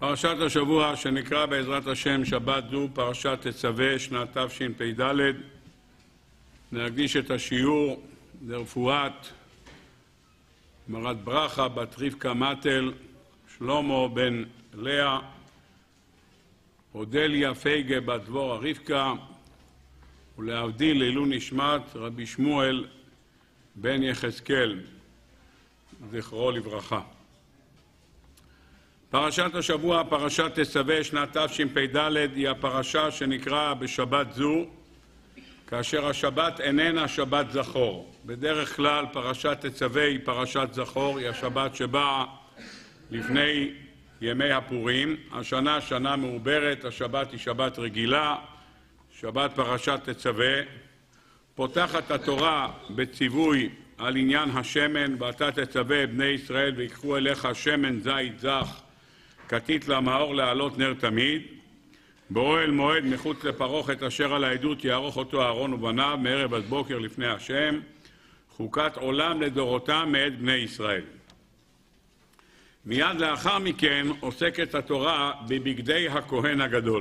פרשת השבוע שנקרא בעזרת השם שבת זו, פרשת תצווה, שנת תשפ"ד. נקדיש את השיעור לרפואת מרת ברכה בת רבקה מטל, שלמה בן לאה, אודליה פייגה בת דבורה רבקה, ולהבדיל לעילוי נשמת רבי שמואל בן יחזקאל, זכרו לברכה. פרשת השבוע, פרשת תצווה, שנת תשפ"ד, היא הפרשה שנקרא בשבת זו, כאשר השבת איננה שבת זכור. בדרך כלל פרשת תצווה היא פרשת זכור, היא השבת שבאה לפני ימי הפורים. השנה שנה מעוברת, השבת היא שבת רגילה, שבת פרשת תצווה. פותחת התורה בציווי על עניין השמן, ואתה תצווה בני ישראל ויקחו אליך שמן זית זך כתית למאור להעלות נר תמיד. באוהל מועד מחוץ לפרוכת אשר על העדות יערוך אותו אהרון ובניו מערב עד בוקר לפני השם, חוקת עולם לדורותם מאת בני ישראל. מיד לאחר מכן עוסקת התורה בבגדי הכהן הגדול.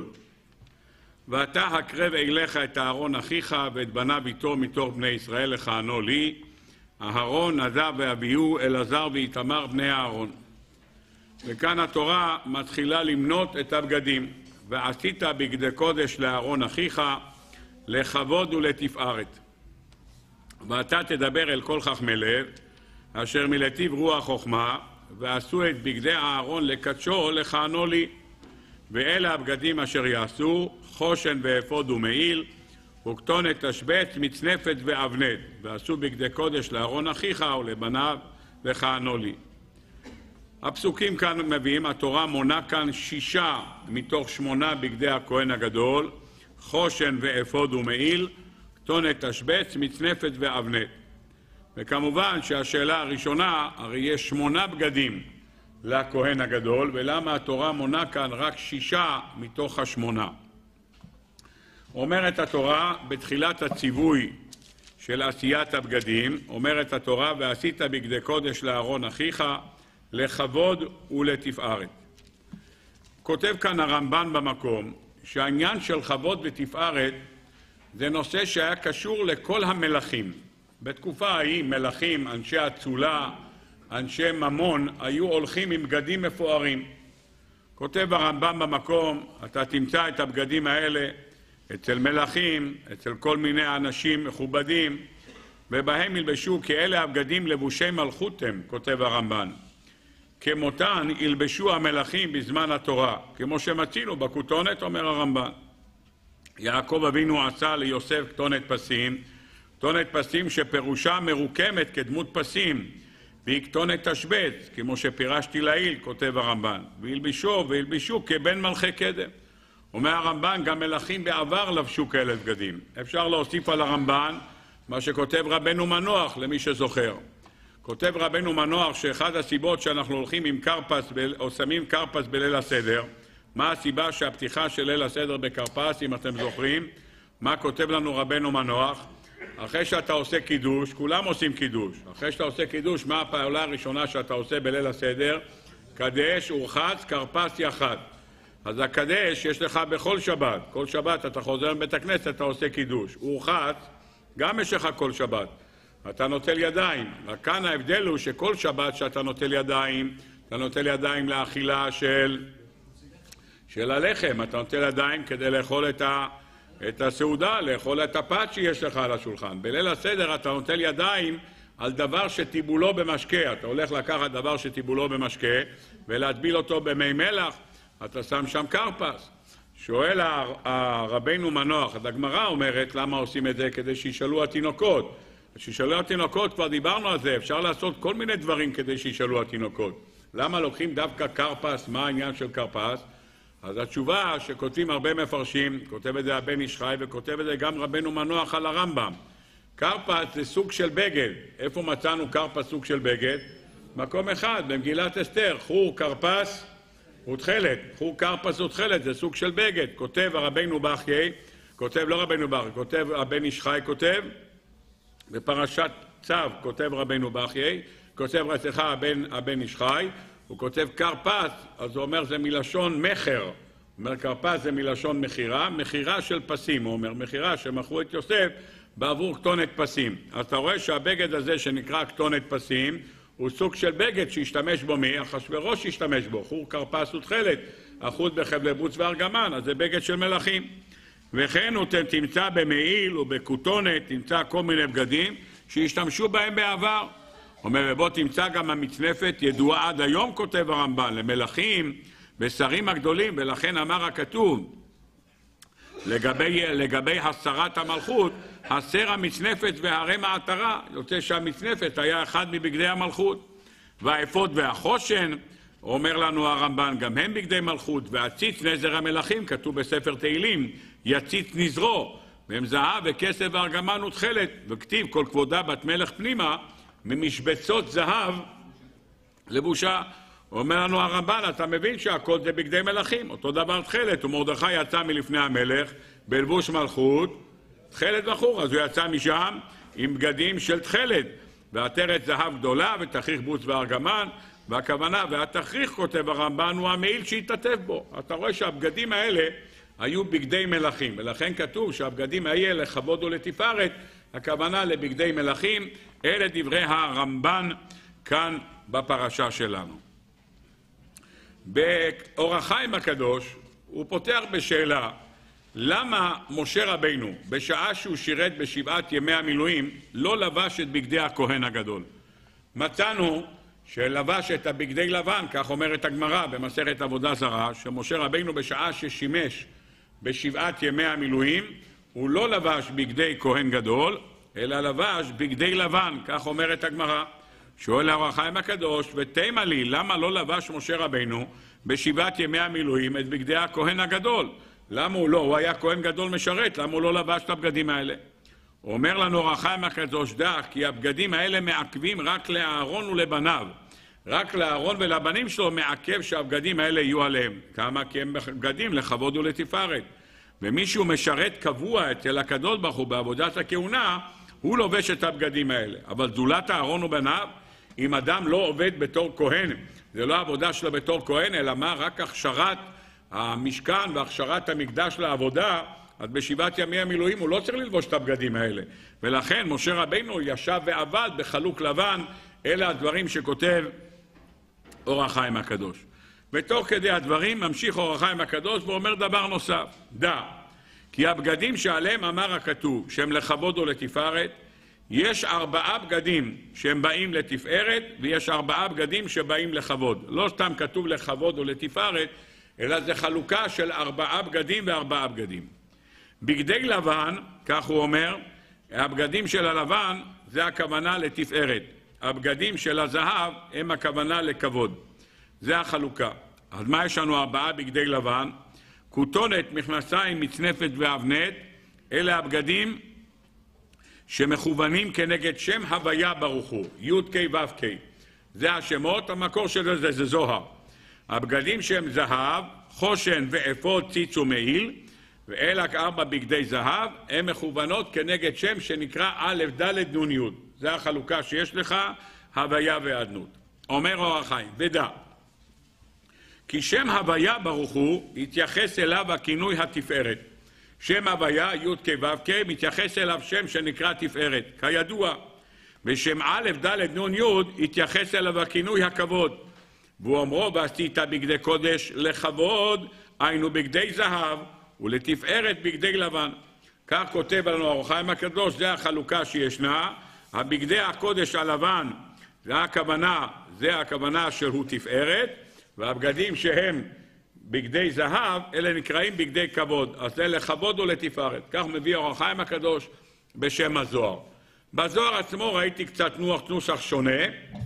ואתה הקרב אליך את אהרון אחיך ואת בניו איתו מתוך בני ישראל לכהנו לי, אהרון, נדב ואביהו, אלעזר ואיתמר בני אהרון. וכאן התורה מתחילה למנות את הבגדים. ועשית בגדי קודש לאהרון אחיך לכבוד ולתפארת. ואתה תדבר אל כל חכמי לב אשר מלטיב רוח חוכמה, ועשו את בגדי אהרון לקדשו לכהנו לי. ואלה הבגדים אשר יעשו, חושן ואפוד ומעיל, וכתונת תשבץ, מצנפת ואבנט. ועשו בגדי קודש לאהרון אחיך ולבניו לכהנו לי. הפסוקים כאן מביאים, התורה מונה כאן 6 מתוך 8 בגדי הכהן הגדול, חושן ואפוד ומעיל, כתונת תשבץ, מצנפת ואבנט. וכמובן שהשאלה הראשונה, הרי יש 8 בגדים לכהן הגדול, ולמה התורה מונה כאן רק 6 מתוך 8? אומרת התורה בתחילת הציווי של עשיית הבגדים, אומרת התורה, ועשית בגדי קודש לאהרון אחיך לכבוד ולתפארת. כותב כאן הרמב"ן במקום שהעניין של כבוד ותפארת זה נושא שהיה קשור לכל המלכים. בתקופה ההיא מלכים, אנשי אצולה, אנשי ממון, היו הולכים עם בגדים מפוארים. כותב הרמב"ן במקום, אתה תמצא את הבגדים האלה אצל מלכים, אצל כל מיני אנשים מכובדים, ובהם ילבשו, כי אלה הבגדים לבושי מלכות הם, כותב הרמב"ן. כמותן ילבשו המלכים בזמן התורה, כמו שמצינו בכותונת, אומר הרמב"ן. יעקב אבינו עשה ליוסף כתונת פסים, כתונת פסים שפירושה מרוקמת כדמות פסים, והיא כתונת תשבץ, כמו שפירשתי לעיל, כותב הרמב"ן. וילבשו כבן מלכי קדם. אומר הרמב"ן, גם מלכים בעבר לבשו כאלה בגדים. אפשר להוסיף על הרמב"ן מה שכותב רבנו מנוח, למי שזוכר. כותב רבנו מנוח שאחד הסיבות שאנחנו הולכים עם קרפס או שמים קרפס בליל הסדר, מה הסיבה שהפתיחה של ליל הסדר בקרפס, אם אתם זוכרים, מה כותב לנו רבנו מנוח? אחרי שאתה עושה קידוש, כולם עושים קידוש, אחרי שאתה עושה קידוש, מה הפעולה הראשונה שאתה עושה בליל הסדר? קדש, ורחץ, קרפס יחד. אז הקדש יש לך בכל שבת, כל שבת אתה חוזר לבית הכנסת, אתה עושה קידוש. ורחץ, גם יש לך כל שבת. אתה נוטל ידיים, וכאן ההבדל הוא שכל שבת שאתה נוטל ידיים, אתה נוטל ידיים לאכילה של הלחם, אתה נוטל ידיים כדי לאכול את הסעודה, לאכול את הפת שיש לך על השולחן. בליל הסדר אתה נוטל ידיים על דבר שטיבולו במשקה, אתה הולך לקחת דבר שטיבולו במשקה ולהטביל אותו במי מלח, אתה שם שם קרפס. שואל רבנו מנוח, הגמרא אומרת למה עושים את זה? כדי שישאלו התינוקות. שישאלו התינוקות, כבר דיברנו על זה, אפשר לעשות כל מיני דברים כדי שישאלו התינוקות. למה לוקחים דווקא קרפס? מה העניין של קרפס? אז התשובה שכותבים הרבה מפרשים, כותב את זה הבן איש חי וכותב את זה גם רבנו מנוח על הרמב"ם. קרפס זה סוג של בגד. איפה מצאנו קרפס סוג של בגד? מקום אחד, במגילת אסתר, חור קרפס ותכלת. חור קרפס ותכלת זה סוג של בגד. כותב הרבנו בחיי, כותב לא רבנו בחיי, כותב הבן איש חי, כותב בפרשת צו, כותב רבנו בחיי, כותב רצחה הבן איש חי, הוא כותב כרפס, אז הוא אומר זה מלשון מחר. הוא אומר כרפס זה מלשון מחירה, מחירה של פסים, הוא אומר, מחירה שמכרו את יוסף בעבור כתונת פסים. אז אתה רואה שהבגד הזה שנקרא כתונת פסים, הוא סוג של בגד שהשתמש בו מי? אחשוורוש השתמש בו, חור כרפס ותכלת, אחוז בחבלי בוץ וארגמן, אז זה בגד של מלכים. וכן הוא תמצא במעיל ובכותונת, תמצא כל מיני בגדים שהשתמשו בהם בעבר. אומר, ובוא תמצא גם המצנפת ידועה עד היום, כותב הרמב"ן, למלכים ושרים הגדולים, ולכן אמר הכתוב, לגבי הסרת המלכות, הסר המצנפת והרם העטרה, יוצא שהמצנפת היה אחד מבגדי המלכות. והאפוד והחושן, אומר לנו הרמב"ן, גם הם בגדי מלכות, והציץ נזר המלכים, כתוב בספר תהילים, יציץ נזרו, והם זהב וכסף וארגמן ותכלת, וכתיב כל כבודה בת מלך פנימה, ממשבצות זהב לבושה. אומר לנו הרמב"ן, אתה מבין שהכל זה בגדי מלכים, אותו דבר תכלת, ומרדכי יצא מלפני המלך בלבוש מלכות, תכלת וחור, אז הוא יצא משם עם בגדים של תכלת, ועטרת זהב גדולה ותכריך בוץ וארגמן, והכוונה, והתכריך, כותב הרמב"ן, הוא המעיל שהתעטף בו. אתה רואה שהבגדים האלה היו בגדי מלכים, ולכן כתוב שהבגדים האלה לכבוד ולתפארת, הכוונה לבגדי מלכים. אלה דברי הרמב"ן כאן בפרשה שלנו. באור החיים הקדוש הוא פותח בשאלה, למה משה רבינו בשעה שהוא שירת בשבעת ימי המילואים לא לבש את בגדי הכהן הגדול? מצאנו שלבש את הבגדי לבן, כך אומרת הגמרא במסכת עבודה זרה, שמשה רבינו בשעה ששימש בשבעת ימי המילואים הוא לא לבש בגדי כהן גדול, אלא לבש בגדי לבן, כך אומרת הגמרא. שואל האור החיים הקדוש, ותימה לי, למה לא לבש משה רבינו בשבעת ימי המילואים את בגדי הכהן הגדול? למה הוא לא? הוא היה כהן גדול משרת, למה הוא לא לבש את הבגדים האלה? אומר לנו האור החיים הקדוש, דע, כי הבגדים האלה מעכבים רק לאהרון ולבניו. רק לאהרון ולבנים שלו מעכב שהבגדים האלה יהיו עליהם. כמה? כי הם בגדים לכבוד ולתפארת. ומישהו משרת קבוע אצל הקדוש ברוך הוא בעבודת הכהונה, הוא לובש את הבגדים האלה. אבל זולת אהרון ובניו, אם אדם לא עובד בתור כהן, זה לא עבודה שלו בתור כהן, אלא מה? רק הכשרת המשכן והכשרת המקדש לעבודה, אז בשבעת ימי המילואים הוא לא צריך ללבוש את הבגדים האלה. ולכן משה רבינו ישב ועבד בחלוק לבן. אלה הדברים שכותב אור החיים הקדוש. ותוך כדי הדברים ממשיך אור החיים הקדוש ואומר דבר נוסף, דע, כי הבגדים שעליהם אמר הכתוב שהם לכבוד ולתפארת, יש 4 בגדים שהם באים לתפארת ויש 4 בגדים שבאים לכבוד. לא סתם כתוב לכבוד ולתפארת, אלא זה חלוקה של 4 בגדים ו4 בגדים. בגדי לבן, כך הוא אומר, הבגדים של הלבן זה הכוונה לתפארת. הבגדים של הזהב הם הכוונה לכבוד. זה החלוקה. אז מה יש לנו 4 בגדי לבן? כותונת, מכנסיים, מצנפת ואבנת, אלה הבגדים שמכוונים כנגד שם הוויה ברוך הוא, י' ק' ו' ק'. זה השמות, המקור של זה זוהר. הבגדים שהם זהב, חושן ואפוד, ציץ ומעיל, ואלה 4 בגדי זהב, הם מכוונות כנגד שם שנקרא א' ד' נ' י'. זה החלוקה שיש לך, הוויה ואדנות. אומר אור החיים, ודע, כי שם הוויה ברוך הוא התייחס אליו הכינוי התפארת. שם הוויה, י' כ' ו' כ', מתייחס אליו שם שנקרא תפארת, כידוע. ושם א' ד' נ' י' התייחס אליו הכינוי הכבוד. והוא אומרו, ועשית בגדי קודש לכבוד, היינו בגדי זהב, ולתפארת בגדי לבן. כך כותב לנו האור החיים הקדוש, זה החלוקה שישנה. הבגדי הקודש הלבן, זה הכוונה שהוא תפארת, והבגדים שהם בגדי זהב, אלה נקראים בגדי כבוד. אז זה לכבוד ולתפארת. כך מביא האור החיים הקדוש בשם הזוהר. בזוהר עצמו ראיתי קצת נוסח שונה.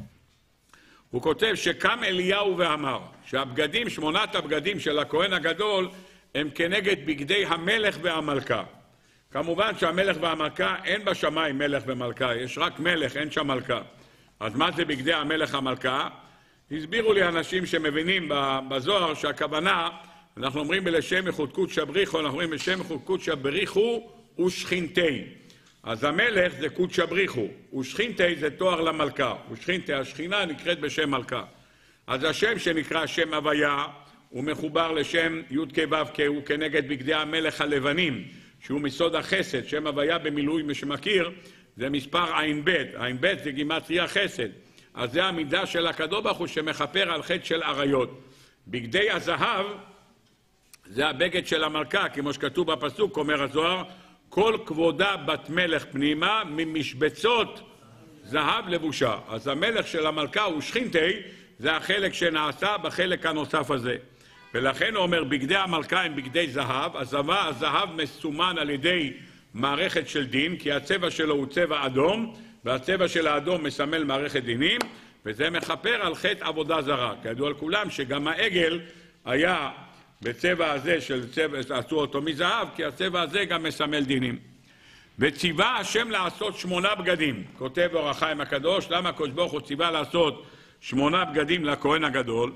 הוא כותב שקם אליהו ואמר שהבגדים, 8 הבגדים של הכהן הגדול, הם כנגד בגדי המלך והמלכה. כמובן שהמלך והמלכה, אין בשמיים מלך ומלכה, יש רק מלך, אין שם מלכה. אז מה זה בגדי המלך המלכה? הסבירו לי אנשים שמבינים בזוהר שהכוונה, אנחנו אומרים בלשם ייחוד קודשא בריחו, אנחנו אומרים בשם ייחוד קודשא בריחו ושכינתי. אז המלך זה קודשא בריחו, ושכינתי זה תואר למלכה, ושכינתי, השכינה נקראת בשם מלכה. אז השם שנקרא שם הוויה, הוא מחובר לשם י' כ' ו' כ', הוא כנגד בגדי המלך הלבנים, שהוא מסוד החסד. שם הוויה במילוי, מי שמכיר, זה מספר עין ב', עין ב' זה גימטריה חסד. אז זה המידה של הקדוש ברוך הוא שמכפר על חטא של עריות. בגדי הזהב זה הבגד של המלכה, כמו שכתוב בפסוק, אומר הזוהר, כל כבודה בת מלך פנימה ממשבצות זהב לבושה. אז המלך של המלכה הוא שכינתי, זה החלק שנעשה בחלק הנוסף הזה. ולכן הוא אומר, בגדי המלכה הם בגדי זהב, הזהב מסומן על ידי מערכת של דין, כי הצבע שלו הוא צבע אדום, והצבע של האדום מסמל מערכת דינים, וזה מכפר על חטא עבודה זרה. כידוע לכולם שגם העגל היה בצבע הזה של צבע, עשו אותו מזהב, כי הצבע הזה גם מסמל דינים. וציווה השם לעשות 8 בגדים, כותב אור החיים הקדוש. למה הקדוש ברוך הוא ציווה לעשות 8 בגדים לכהן הגדול?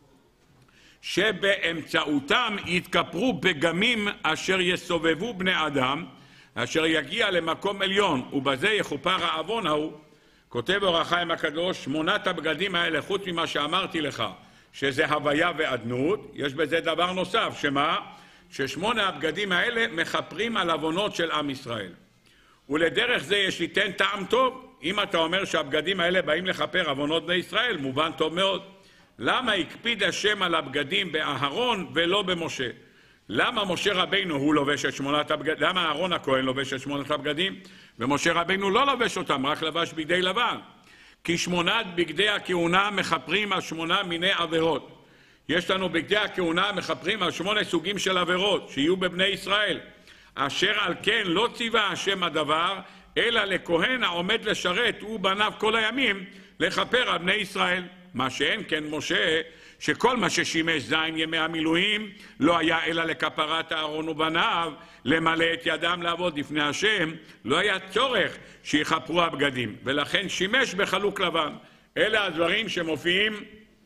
שבאמצעותם יתכפרו פגמים אשר יסובבו בני אדם, אשר יגיע למקום עליון, ובזה יכופר העוון ההוא. כותב אור החיים הקדוש, 8 הבגדים האלה, חוץ ממה שאמרתי לך, שזה הוויה ועדנות, יש בזה דבר נוסף, שמה? ש8 הבגדים האלה מכפרים על עוונות של עם ישראל. ולדרך זה יש ליתן טעם טוב. אם אתה אומר שהבגדים האלה באים לכפר עוונות בני ישראל, מובן טוב מאוד. למה הקפיד השם על הבגדים באהרון ולא במשה? למה משה רבינו הוא לובש את 8 הבגדים? למה אהרון הכהן לובש את 8 הבגדים? ומשה רבינו לא לובש אותם, רק לבש בגדי לבן. כי 8 בגדי הכהונה מכפרים על 8 מיני עבירות. יש לנו בגדי הכהונה מכפרים על 8 סוגים של עבירות, שיהיו בבני ישראל. אשר על כן לא ציווה השם הדבר, אלא לכהן העומד לשרת הוא בניו כל הימים, לכפר על בני ישראל. מה שאין כן משה, שכל מה ששימש זין ימי המילואים, לא היה אלא לכפרת אהרון ובניו, למלא את ידם לעבוד לפני השם, לא היה צורך שיכפרו הבגדים, ולכן שימש בחלוק לבן. אלה הדברים שמופיעים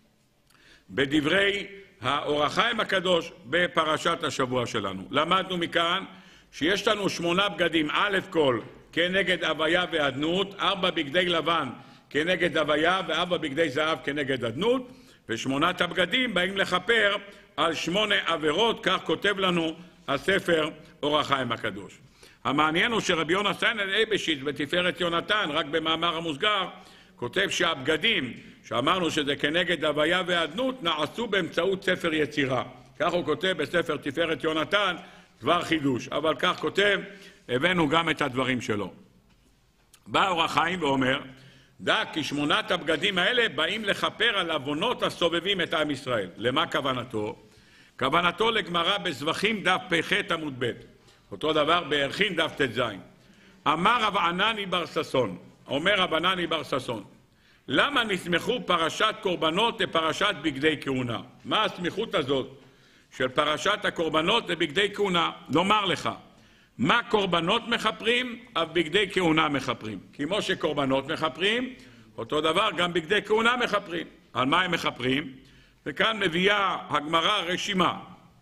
בדברי האור החיים הקדוש בפרשת השבוע שלנו. למדנו מכאן שיש לנו 8 בגדים, א' כל כנגד הוויה ועדנות, 4 בגדי לבן כנגד הוויה ו4 בגדי זהב כנגד עדנות, ו8 הבגדים באים לכפר על 8 עבירות, כך כותב לנו הספר אור החיים הקדוש. המעניין הוא שרבי יונתן אייבשיץ בתפארת יונתן, רק במאמר המוסגר, כותב שהבגדים שאמרנו שזה כנגד הוויה ועדנות נעשו באמצעות ספר יצירה. כך הוא כותב בספר תפארת יונתן, דבר חידוש, אבל כך כותב, הבאנו גם את הדברים שלו. בא אור החיים ואומר, דע כי 8 הבגדים האלה באים לכפר על עוונות הסובבים את עם ישראל. למה כוונתו? כוונתו לגמרא בזבחים דף פ"ח עמוד ב', אותו דבר בערכין דף ט"ז. אמר רב ענני בר ששון, אומר רב ענני בר ששון, למה נסמכו פרשת קורבנות לפרשת בגדי כהונה? מה הסמיכות הזאת של פרשת הקורבנות לבגדי כהונה? לומר לך, מה קורבנות מכפרים, אף בגדי כהונה מכפרים. כמו שקורבנות מכפרים, אותו דבר גם בגדי כהונה מכפרים. על מה הם מכפרים? וכאן מביאה הגמרא רשימה.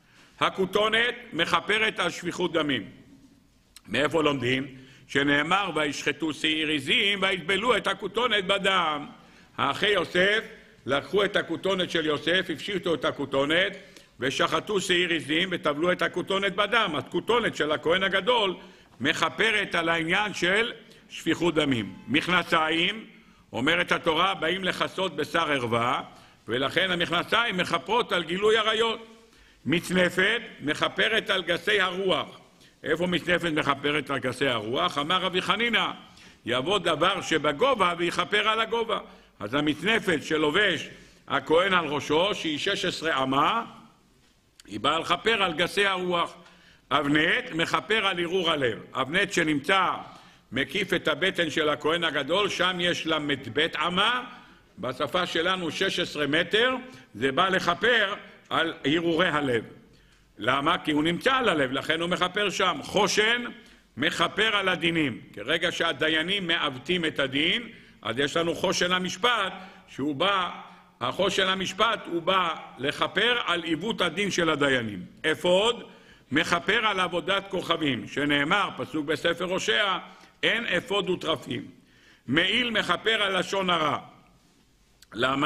הכותונת מכפרת על שפיכות דמים. מאיפה לומדים? שנאמר, וישחטו שעיר עזים ויטבלו את הכותונת בדם. האחי יוסף לקחו את הכותונת של יוסף, הפשיטו את הכותונת, ושחטו שעיר עזים וטבלו את הכותונת בדם. הכותונת של הכהן הגדול מכפרת על העניין של שפיכות דמים. מכנסיים, אומרת התורה, באים לכסות בשר ערווה, ולכן המכנסיים מכפרות על גילוי עריות. מצנפת מכפרת על גסי הרוח. איפה מצנפת מכפרת על גסי הרוח? אמר רבי חנינא, יבוא דבר שבגובה ויכפר על הגובה. אז המצנפת שלובש הכהן על ראשו, שהיא 16 אמה, היא באה לכפר על גסי הרוח. אבנת מכפר על ערעור הלב. אבנת שנמצא מקיף את הבטן של הכהן הגדול, שם יש לה מטבט אמה, בשפה שלנו 16 מטר, זה בא לכפר על הרהורי הלב. למה? כי הוא נמצא על הלב, לכן הוא מכפר שם. חושן מכפר על הדינים. כרגע שהדיינים מעוותים את הדין, אז יש לנו חושן המשפט, שהוא בא, החושן המשפט הוא בא לכפר על עיוות הדין של הדיינים. אפוד מכפר על עבודת כוכבים, שנאמר, פסוק בספר הושע, אין אפוד וטרפים. מעיל מכפר על לשון הרע. למה?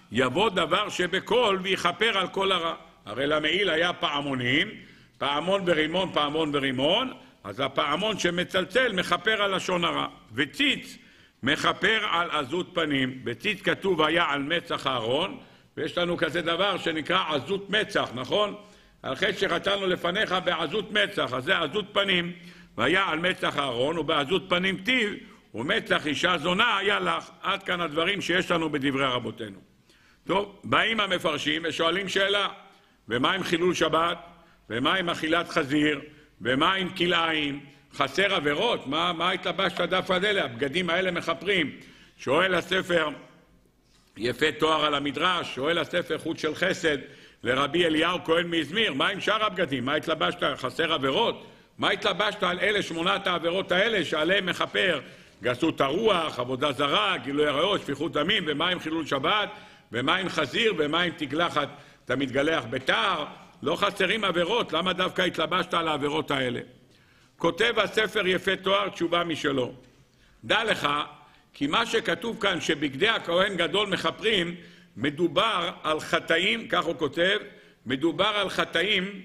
יבוא דבר שבכל ויכפר על כל הרע. הרי למעיל היה פעמונים, פעמון ברימון, פעמון ברימון, אז הפעמון שמצלצל מכפר על לשון הרע. וציץ מכפר על עזות פנים. בציץ כתוב היה על מצח אהרון, ויש לנו כזה דבר שנקרא עזות מצח, נכון? על חטא שחטאנו לפניך בעזות מצח, אז זה עזות פנים, והיה על מצח אהרון, ובעזות פנים טיב, ומצח אישה זונה היה לך. עד כאן הדברים שיש לנו בדברי רבותינו. טוב, באים המפרשים ושואלים שאלה, ומה עם חילול שבת? ומה עם אכילת חזיר? ומה עם כלאיים? חסר עבירות? מה התלבשת דף עד אלה? הבגדים האלה מכפרים. שואל הספר יפה תואר על המדרש, שואל הספר חוט של חסד לרבי אליהו כהן מאזמיר, מה עם שאר הבגדים? מה התלבשת? חסר עבירות? מה התלבשת על אלה 8 העבירות האלה שעליהם מכפר? גסות הרוח, עבודה זרה, גילוי עריות, שפיכות דמים, ומה עם חילול שבת? ומה עם חזיר? ומה עם תגלחת? אתה מתגלח בתער? לא חסרים עבירות, למה דווקא התלבשת על העבירות האלה? כותב הספר יפה תואר תשובה משלו. דע לך, כי מה שכתוב כאן שבגדי הכהן גדול מכפרים, מדובר על חטאים, כך הוא כותב, מדובר על חטאים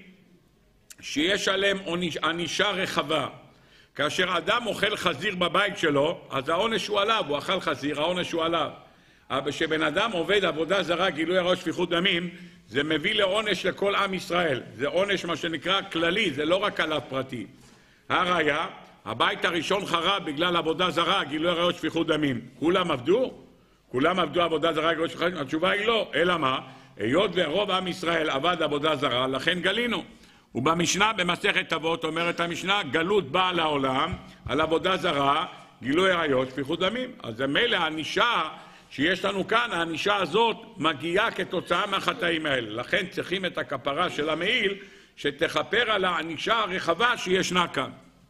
שיש עליהם ענישה רחבה. כאשר אדם אוכל חזיר בבית שלו, אז העונש הוא עליו, הוא אכל חזיר, העונש הוא עליו. אבל כשבן אדם עובד עבודה זרה, גילוי עריות, שפיכות דמים, זה מביא לעונש לכל עם ישראל. זה עונש מה שנקרא כללי, זה לא רק עליו פרטי. הראיה, הבית הראשון חרב בגלל עבודה זרה, גילוי עריות, שפיכות דמים. כולם עבדו? כולם עבדו עבודה זרה, גילוי שפיכות דמים? התשובה היא לא. אלא מה? היות ורוב עם ישראל עבד עבודה זרה, לכן גלינו. ובמשנה במסכת אבות אומרת המשנה, גלות באה לעולם על עבודה זרה, גילוי עריות, שפיכות דמים. אז זה מילא הענישה שיש לנו כאן, הענישה הזאת מגיעה כתוצאה מהחטאים האלה. לכן צריכים את הכפרה של המעיל שתכפר על הענישה הרחבה שישנה כאן.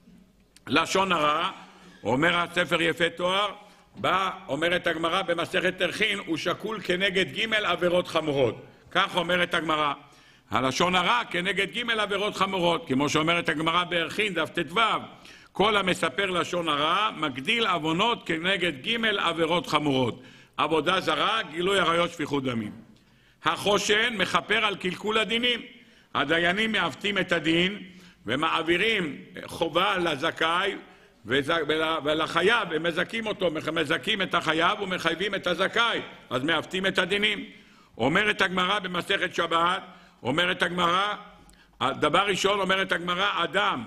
לשון הרע, אומר הספר יפה תואר, אומרת הגמרא במסכת ערכין, הוא שקול כנגד ג' עבירות חמורות. כך אומרת הגמרא. הלשון הרע כנגד ג' עבירות חמורות, כמו שאומרת הגמרא בערכין דף ט"ו, כל המספר לשון הרע מגדיל עוונות כנגד ג' עבירות חמורות. עבודה זרה, גילוי עריות, שפיכות דמים. החושן מכפר על קלקול הדינים. הדיינים מעוותים את הדין ומעבירים חובה לזכאי ולחייב, הם מזכים אותו, מזכים את החייב ומחייבים את הזכאי, אז מעוותים את הדינים. אומרת הגמרא במסכת שבת, אומרת הגמרא, דבר ראשון אומרת הגמרא, אדם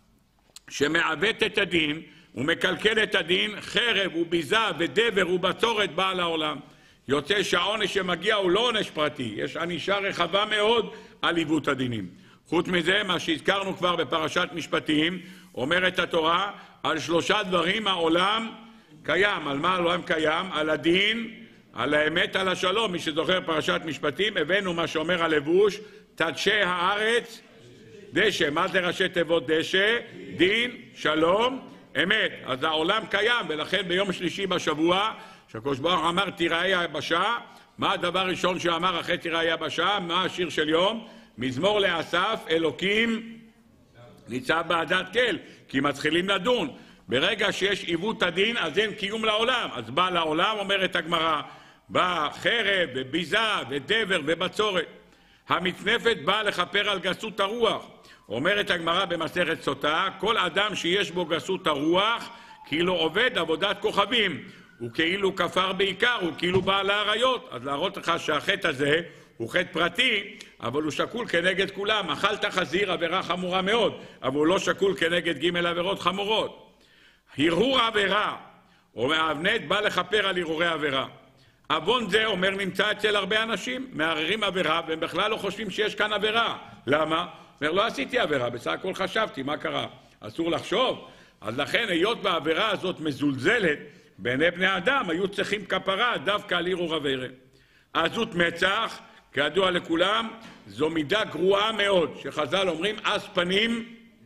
שמעוות את הדין ומקלקל את הדין, חרב וביזה ודבר ובצורת בא לעולם. יוצא שהעונש שמגיע הוא לא עונש פרטי, יש ענישה רחבה מאוד על עיוות הדינים. חוץ מזה, מה שהזכרנו כבר בפרשת משפטים, אומרת התורה, על 3 דברים העולם קיים. על מה העולם קיים? על הדין, על האמת, על השלום. מי שזוכר פרשת משפטים, הבאנו מה שאומר הלבוש, תדשא הארץ דשא. מה זה ראשי תיבות דשא? דין, שלום, אמת. אז העולם קיים, ולכן ביום שלישי בשבוע, שהקדוש ברוך הוא אמר תיראה היבשה, מה הדבר הראשון שאמר אחרי תיראה היבשה? מה השיר של יום? מזמור לאסף, אלוקים ניצב בעדת כל, כי מתחילים לדון. ברגע שיש עיוות הדין, אז אין קיום לעולם. אז בא לעולם, אומרת הגמרא, בא חרב וביזה ודבר ובצורת. המצנפת באה לכפר על גסות הרוח. אומרת הגמרא במסכת סוטה, כל אדם שיש בו גסות הרוח, כאילו עובד עבודת כוכבים. הוא כאילו כפר בעיקר, הוא כאילו בא לעריות. אז להראות לך שהחטא הזה הוא חטא פרטי, אבל הוא שקול כנגד כולם. אכלת חזיר, עבירה חמורה מאוד, אבל הוא לא שקול כנגד ג' עבירות חמורות. הרהור עבירה, או מאבנת בא לכפר על הרהורי עבירה. עוון זה אומר נמצא אצל הרבה אנשים, מערערים עבירה, והם בכלל לא חושבים שיש כאן עבירה. למה? אומר, לא עשיתי עבירה, בסך הכל חשבתי, מה קרה? אסור לחשוב? אז לכן, היות והעבירה הזאת מזולזלת, בעיני בני אדם היו צריכים כפרה דווקא על הרהור עבירה. עזות מצח, כידוע לכולם, זו מידה גרועה מאוד, שחז"ל אומרים, עז פנים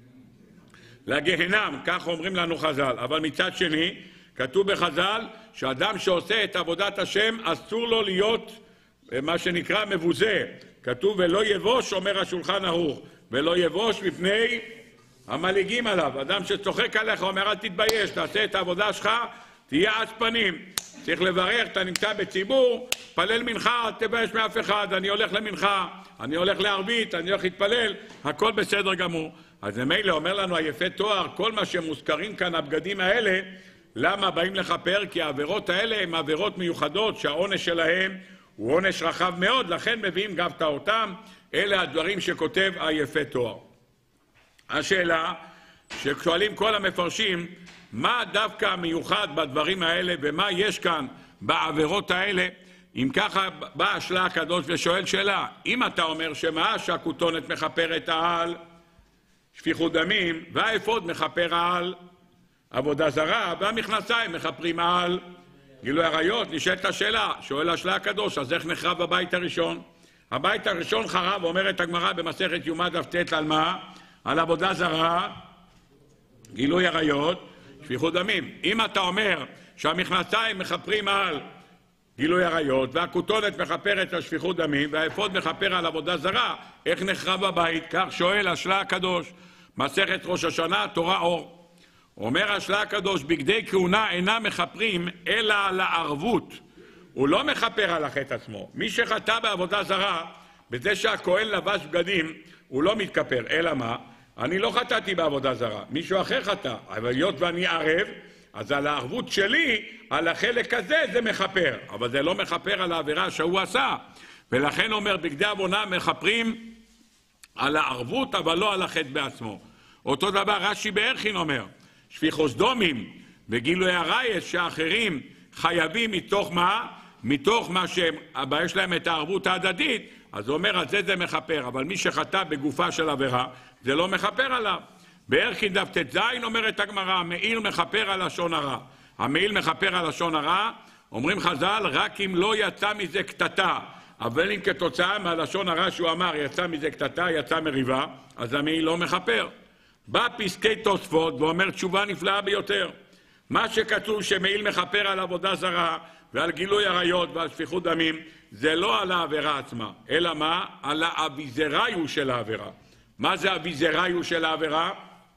לגהנם, כך אומרים לנו חז"ל. אבל מצד שני, כתוב בחז"ל, שאדם שעושה את עבודת השם, אסור לו להיות מה שנקרא מבוזה. כתוב, ולא יבוש, אומר השולחן ערוך, ולא יבוש מפני המלעיגים עליו. אדם שצוחק עליך, אומר, אל תתבייש, תעשה את העבודה שלך, תהיה עז פנים. צריך לברר, אתה נמצא בציבור, פלל מנחה, תבייש מאף אחד, אני הולך למנחה, אני הולך לערבית, אני הולך להתפלל, הכל בסדר גמור. אז מילא אומר לנו היפה תואר, כל מה שמוזכרים כאן, הבגדים האלה, למה באים לכפר? כי העבירות האלה הן עבירות מיוחדות שהעונש שלהם הוא עונש רחב מאוד, לכן מביאים גם אותם, אלה הדברים שכותב היפה תואר. השאלה ששואלים כל המפרשים, מה דווקא המיוחד בדברים האלה ומה יש כאן בעבירות האלה? אם ככה בא השלה הקדוש ושואל שאלה, אם אתה אומר שמה שהכותונת מכפרת על שפיכות דמים והאפוד מכפר על עבודה זרה והמכנסיים מכפרים על גילוי עריות, נשאלת השאלה, שואל השלה הקדוש, אז איך נחרב הבית הראשון? הבית הראשון חרב, אומרת הגמרא במסכת יומא דף ט' על מה? על עבודה זרה, גילוי עריות, שפיכות דמים. אם אתה אומר שהמכנסיים מכפרים על גילוי עריות והכותונת מכפרת על שפיכות דמים והאפוד מכפר על עבודה זרה, איך נחרב הבית? כך שואל השלה הקדוש, מסכת ראש השנה, תורה אור. אומר השלה הקדוש, בגדי כהונה אינם מכפרים אלא על הערבות. הוא לא מכפר על החטא עצמו. מי שחטא בעבודה זרה, בזה שהכהן לבש בגדים, הוא לא מתכפר. אלא מה? אני לא חטאתי בעבודה זרה, מישהו אחר חטא. אבל היות ואני ערב, אז על הערבות שלי, על החלק הזה, זה מכפר. אבל זה לא מכפר על העבירה שהוא עשה. ולכן אומר, בגדי עוונה מכפרים על הערבות, אבל לא על החטא בעצמו. אותו דבר רש"י בערכין אומר, שפיכות דמים וגילוי עריות שאחרים חייבים מתוך מה? מתוך מה שיש להם את הערבות ההדדית, אז הוא אומר, על זה מכפר, אבל מי שחטא בגופה של עבירה, זה לא מכפר עליו. בערכין דף ט"ז אומרת הגמרא, המעיל מכפר על לשון הרע. המעיל מכפר על לשון הרע, אומרים חז"ל, רק אם לא יצא מזה קטטה, אבל אם כתוצאה מהלשון הרע שהוא אמר, יצא מזה קטטה, יצא מריבה, אז המעיל לא מכפר. בא פסקי תוספות ואומר תשובה נפלאה ביותר. מה שכתוב שמעיל מכפר על עבודה זרה ועל גילוי עריות ועל שפיכות דמים, זה לא על העבירה עצמה, אלא מה? על האביזריו של העבירה. מה זה אביזריו של העבירה?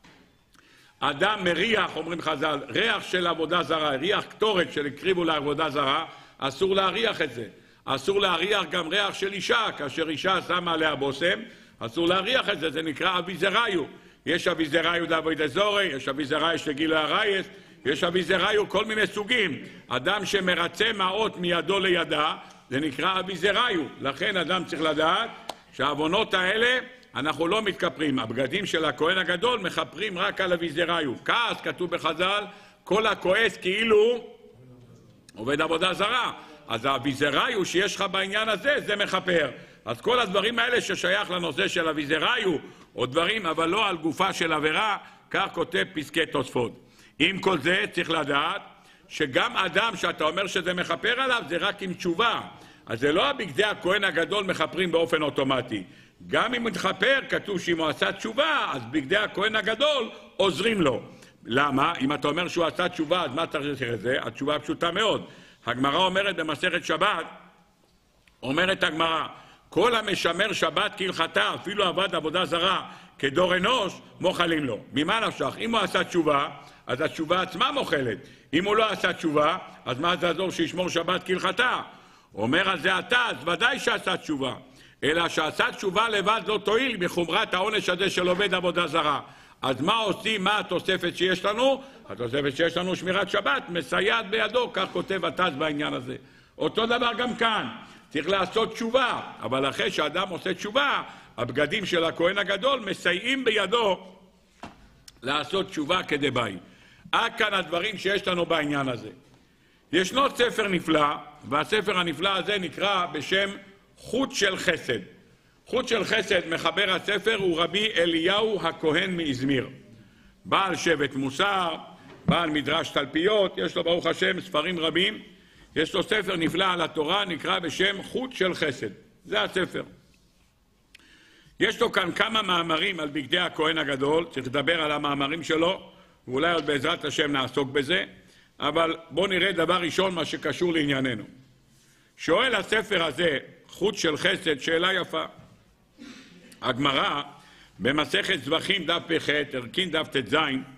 אדם מריח, אומרים חז"ל, ריח של עבודה זרה, ריח קטורת של הקריבו לעבודה זרה, אסור להריח את זה. אסור להריח גם ריח של אישה, כאשר אישה שמה עליה בושם, אסור להריח את זה, זה נקרא אביזריו. יש אביזריו לעבודה זרה, יש אביזריו של גילוי עריות, יש אביזריו כל מיני סוגים. אדם שמרצה מעות מידו לידה, זה נקרא אביזריו. לכן אדם צריך לדעת שהעוונות האלה אנחנו לא מתכפרים. הבגדים של הכהן הגדול מכפרים רק על אביזריו. כעס כתוב בחז"ל, כל הכועס כאילו עובד עבודה זרה. אז האביזריו שיש לך בעניין הזה, זה מכפר. אז כל הדברים האלה ששייך לנושא של אביזריו, או דברים, אבל לא על גופה של עבירה, כך כותב פסקי תוספות. עם כל זה צריך לדעת שגם אדם שאתה אומר שזה מכפר עליו, זה רק עם תשובה. אז זה לא הבגדי הכהן הגדול מכפרים באופן אוטומטי. גם אם הוא מתכפר, כתוב שאם הוא עשה תשובה, אז בגדי הכהן הגדול עוזרים לו. למה? אם אתה אומר שהוא עשה תשובה, אז מה צריך לזה את זה? התשובה פשוטה מאוד. הגמרא אומרת במסכת שבת, אומרת הגמרא, כל המשמר שבת כהלכתה, אפילו עבד עבודה זרה, כדור אנוש, מוחלים לו. ממה נפשך? אם הוא עשה תשובה, אז התשובה עצמה מוחלת. אם הוא לא עשה תשובה, אז מה זה עזור שישמור שבת כהלכתה? אומר על זה אתה, אז ודאי שעשה תשובה. אלא שעשה תשובה לבד לא תועיל מחומרת העונש הזה של עובד עבודה זרה. אז מה עושים? מה התוספת שיש לנו? התוספת שיש לנו שמירת שבת, מסייעת בידו, כך כותב התז בעניין הזה. אותו דבר גם כאן, צריך לעשות תשובה, אבל אחרי שאדם עושה תשובה, הבגדים של הכהן הגדול מסייעים בידו לעשות תשובה כדבעי. עד כאן הדברים שיש לנו בעניין הזה. ישנו ספר נפלא, והספר הנפלא הזה נקרא בשם חוט של חסד. חוט של חסד, מחבר הספר, הוא רבי אליהו הכהן מאזמיר. בעל שבט מוסר, בעל מדרש תלפיות, יש לו ברוך השם ספרים רבים. יש לו ספר נפלא על התורה, נקרא בשם חוט של חסד. זה הספר. יש לו כאן כמה מאמרים על בגדי הכהן הגדול, צריך לדבר על המאמרים שלו, ואולי עוד בעזרת השם נעסוק בזה, אבל בואו נראה דבר ראשון מה שקשור לענייננו. שואל הספר הזה, חוט של חסד, שאלה יפה. הגמרא במסכת זבחים דף פ"ח, ערכין דף ט"ז,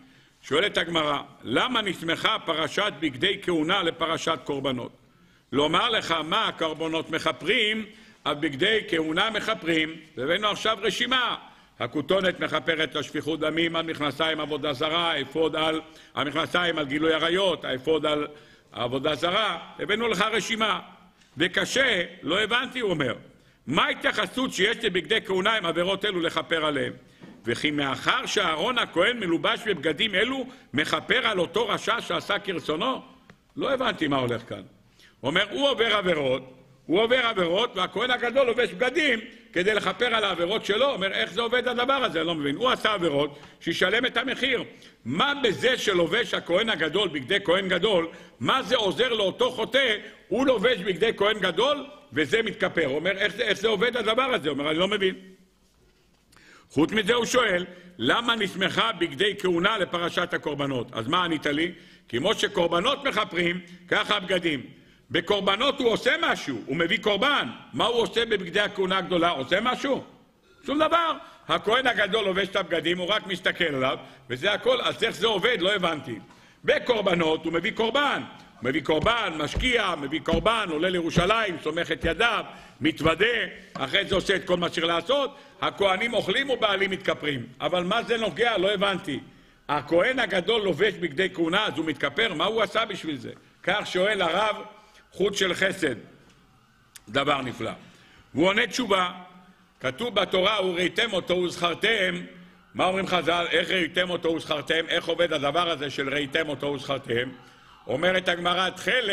שואלת הגמרא, למה נסמכה פרשת בגדי כהונה לפרשת קורבנות? לומר לך מה הקורבנות מכפרים, הבגדי כהונה מכפרים. הבאנו עכשיו רשימה. הכותונת מכפרת לשפיכות דמים, המכנסיים עבודה זרה, האפוד על המכנסיים על גילוי עריות, האפוד על עבודה זרה. הבאנו לך רשימה. וקשה, לא הבנתי, הוא אומר. מה ההתייחסות שיש לבגדי כהונה עם עבירות אלו לכפר עליהם? וכי מאחר שאהרון הכהן מלובש בבגדים אלו, מכפר על אותו רשע שעשה כרצונו? לא הבנתי מה הולך כאן. הוא אומר, הוא עובר עבירות, והכהן הגדול לובש בגדים כדי לכפר על העבירות שלו. אומר, איך זה עובד הדבר הזה? אני לא מבין. הוא עשה עבירות, שישלם את המחיר. מה בזה שלובש הכהן הגדול בגדי כהן גדול, מה זה עוזר לאותו חוטא? הוא לובש בגדי כהן גדול, וזה מתכפר. הוא אומר, איך זה עובד הדבר הזה? הוא אומר, אני לא מבין. חוץ מזה הוא שואל, למה נסמכה בגדי כהונה לפרשת הקורבנות? אז מה ענית לי? כמו שקורבנות מכפרים, ככה הבגדים. בקורבנות הוא עושה משהו, הוא מביא קורבן. מה הוא עושה בבגדי הכהונה הגדולה? עושה משהו? שום דבר. הכהן הגדול לובש את הבגדים, הוא רק מסתכל עליו, וזה הכל. אז איך זה עובד? לא הבנתי. בקורבנות הוא מביא קורבן. הוא מביא קורבן, משקיע, מביא קורבן, עולה לירושלים, סומך את ידיו, מתוודה, אחרי זה עושה את כל מה שצריך לעשות. הכהנים אוכלים ובעלים מתכפרים. אבל מה זה נוגע? לא הבנתי. הכהן הגדול לובש בגדי כהונה, אז הוא מתכפר? מה הוא עשה בשביל זה? כך שואל הרב, חוט של חסד. דבר נפלא. הוא עונה תשובה. כתוב בתורה, וראיתם אותו וזכרתם. מה אומרים חז"ל? איך ראיתם אותו וזכרתם? איך עובד הדבר הזה של ראיתם אותו וזכרתם? אומרת הגמרא,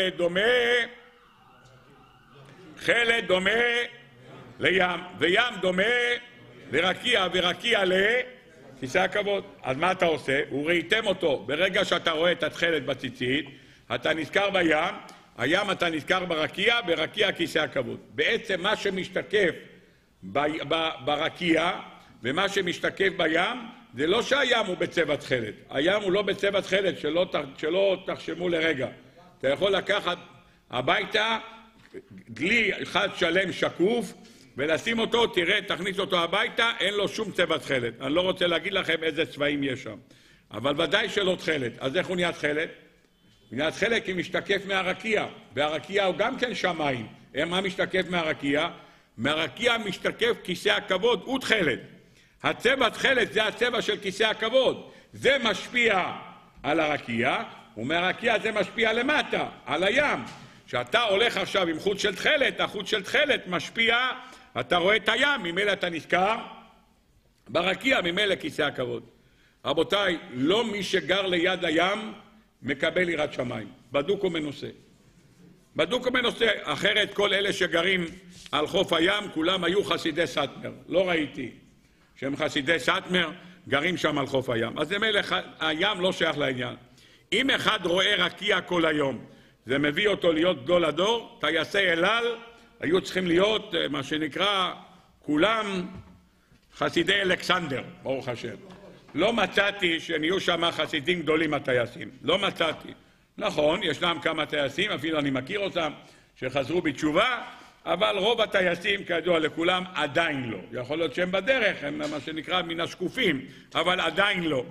חלד דומה לים, וים דומה לרקיע, ורקיע לכיסא הכבוד. אז מה אתה עושה? וראיתם אותו. ברגע שאתה רואה את התכלת בציצית, אתה נזכר בים, הים אתה נזכר ברקיע, ברקיע כיסא הכבוד. בעצם מה שמשתקף ברקיע ומה שמשתקף בים, זה לא שהים הוא בצבע תכלת. הים הוא לא בצבע תכלת, שלא תחשמו לרגע. אתה יכול לקחת הביתה דלי אחד שלם שקוף, ולשים אותו, תראה, תכניס אותו הביתה, אין לו שום צבע תכלת. אני לא רוצה להגיד לכם איזה צבעים יש שם. אבל ודאי שלא תכלת. אז איך הוא נהיה תכלת? הוא נהיה תכלת כי משתקף מהרקיע. והרקיע הוא גם כן שמיים. מה משתקף מהרקיע? מהרקיע משתקף כיסא הכבוד, הוא תכלת. הצבע תכלת זה הצבע של כיסא הכבוד. זה משפיע על הרקיע, ומהרקיע זה משפיע למטה, על הים. כשאתה הולך עכשיו עם חוט של תכלת, החוט של תכלת משפיע, אתה רואה את הים, ממילא אתה נזכר ברקיע, ממילא כיסא הכבוד. רבותיי, לא מי שגר ליד הים מקבל יראת שמיים. בדוק ומנוסה. בדוק ומנוסה. אחרת כל אלה שגרים על חוף הים, כולם היו חסידי סאטמר. לא ראיתי שהם חסידי סאטמר, גרים שם על חוף הים. אז הים לא שייך לעניין. אם אחד רואה רקיע כל היום, זה מביא אותו להיות גדול הדור. טייסי אל על היו צריכים להיות, מה שנקרא, כולם חסידי אלכסנדר, ברוך השם. לא מצאתי שנהיו שם חסידים גדולים הטייסים. לא מצאתי. נכון, ישנם כמה טייסים, אפילו אני מכיר אותם, שחזרו בתשובה, אבל רוב הטייסים, כידוע לכולם, עדיין לא. יכול להיות שהם בדרך, הם מה שנקרא מן השקופים, אבל עדיין לא.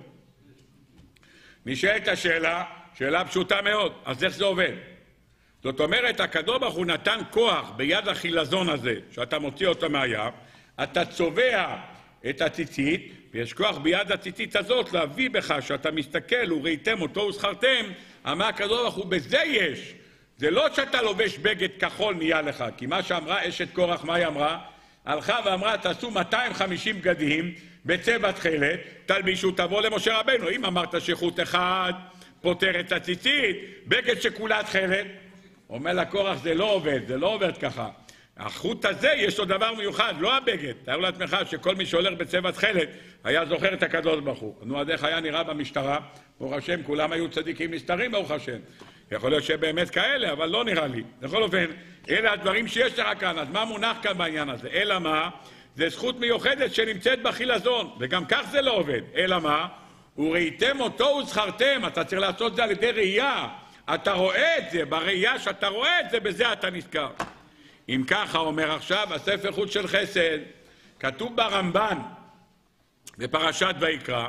נשאלת השאלה, שאלה פשוטה מאוד, אז איך זה עובד? זאת אומרת, הקדוש ברוך הוא נתן כוח ביד החילזון הזה, שאתה מוציא אותו מהים, אתה צובע את הציצית, ויש כוח ביד הציצית הזאת להביא בך, שאתה מסתכל וראיתם אותו וזכרתם, אמר הקדוש ברוך הוא, בזה יש. זה לא שאתה לובש בגד כחול נהיה לך, כי מה שאמרה אשת קורח, מה היא אמרה? הלכה ואמרה, תעשו 250 בגדים בצבע תכלת, תלבישו, תבוא למשה רבנו. אם אמרת שחוט אחד פותר את הציצית, בגד שכולה תכלת, אומר לקורח, זה לא עובד, זה לא עובד ככה. החוט הזה יש לו דבר מיוחד, לא הבגד. תאר לעצמך שכל מי שהולך בצבע תכלת היה זוכר את הקדוש ברוך הוא. נו, עד איך היה נראה במשטרה? ברוך השם, כולם היו צדיקים נסתרים, ברוך השם. יכול להיות שבאמת כאלה, אבל לא נראה לי. בכל אופן, אלה הדברים שיש לך כאן. אז מה מונח כאן בעניין הזה? אלא מה? זה זכות מיוחדת שנמצאת בחילזון, וגם כך זה לא עובד. אלא מה? וראיתם אותו וזכרתם. אתה צריך לעשות זה על ידי ראייה. אתה רואה את זה, בראייה שאתה רואה את זה, בזה אתה נזכר. אם ככה אומר עכשיו, הספר חוט של חסד, כתוב ברמב"ן, בפרשת ויקרא,